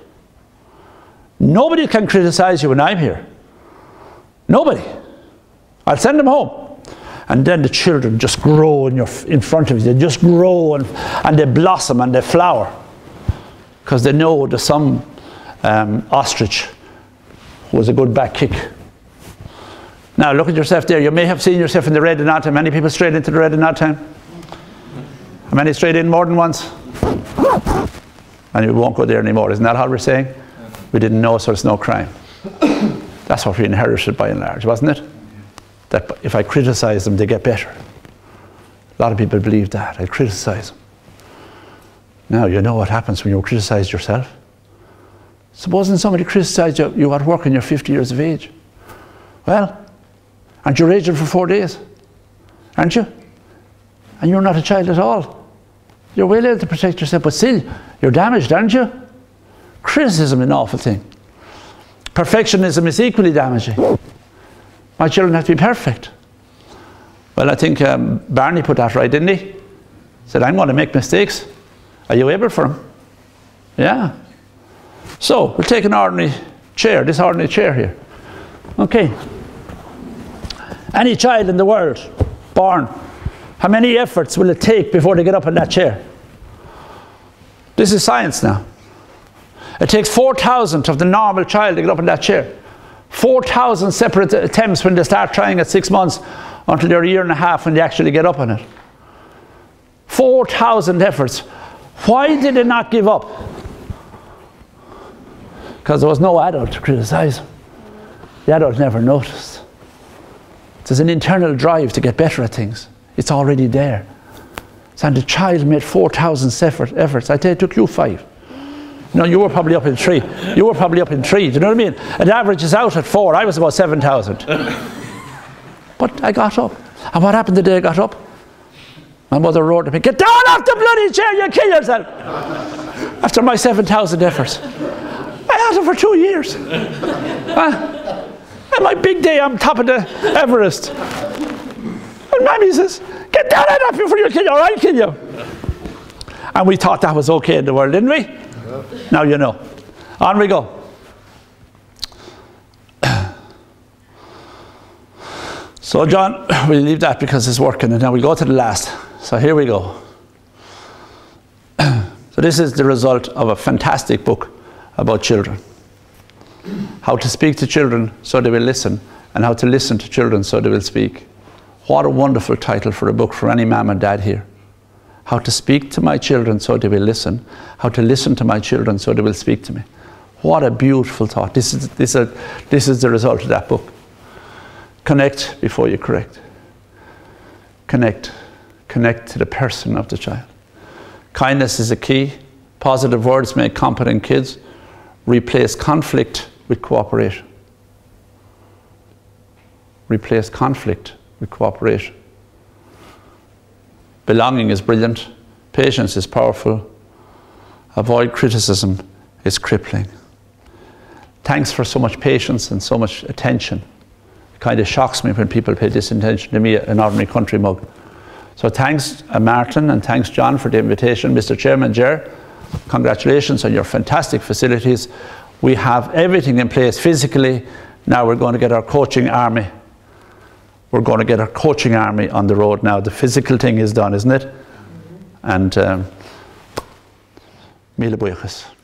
Nobody can criticize you when I'm here. Nobody. I'll send them home. And then the children just grow in front of you. They just grow and they blossom and they flower. Because they know there's some ostrich who has a good back kick. Now look at yourself there. You may have seen yourself in the red in odd time. Many people strayed into the red in odd time? How many strayed in more than once? And we won't go there anymore. Isn't that how we're saying? We didn't know, so it's no crime. That's what we inherited by and large, wasn't it? That if I criticize them, they get better. A lot of people believe that. I criticize them. Now, you know what happens when you criticize yourself? Supposing somebody criticized you at work and you're 50 years of age. Well, aren't you raging for 4 days? Aren't you? And you're not a child at all. You're well able to protect yourself, but still, you're damaged, aren't you? Criticism is an awful thing. Perfectionism is equally damaging. My children have to be perfect. Well, I think Barney put that right, didn't he? Said, I'm going to make mistakes. Are you able for them? Yeah. So, we'll take an ordinary chair, this ordinary chair here. Okay. Any child in the world, born, how many efforts will it take before they get up in that chair? This is science now. It takes 4,000 of the normal child to get up in that chair. 4,000 separate attempts when they start trying at 6 months until they're a year and a half when they actually get up on it. 4,000 efforts. Why did they not give up? Because there was no adult to criticize them. The adult never noticed. There's an internal drive to get better at things. It's already there. And the child made 4,000 efforts. I tell you, it took you 5. No, you were probably up in 3. You were probably up in 3. Do you know what I mean? An average is out at 4. I was about 7,000. But I got up. And what happened the day I got up? My mother roared at me, get down off the bloody chair, you'll kill yourself. After my 7,000 efforts. I had it for 2 years. And my big day, I'm top of the Everest. And Mammy says, get down off before you kill you, or I'll kill you. And we thought that was okay in the world, didn't we? Now you know. On we go. So John, we'll leave that because it's working, and now we'll go to the last. So here we go. So this is the result of a fantastic book about children. How to speak to children so they will listen, and how to listen to children so they will speak. What a wonderful title for a book for any mum and dad here. How to speak to my children so they will listen. How to listen to my children so they will speak to me. What a beautiful thought. This is the result of that book. Connect before you correct. Connect. Connect to the person of the child. Kindness is a key. Positive words make competent kids. Replace conflict with cooperation. Replace conflict with cooperation. Belonging is brilliant. Patience is powerful. Avoid criticism is crippling. Thanks for so much patience and so much attention. It kind of shocks me when people pay this attention to me, an ordinary country mug. So thanks Martin, and thanks John for the invitation. Mr. Chairman, Ger, congratulations on your fantastic facilities. We have everything in place physically. Now we're going to get our coaching army. We're going to get our coaching army on the road now. The physical thing is done, isn't it? And Mille buíochas.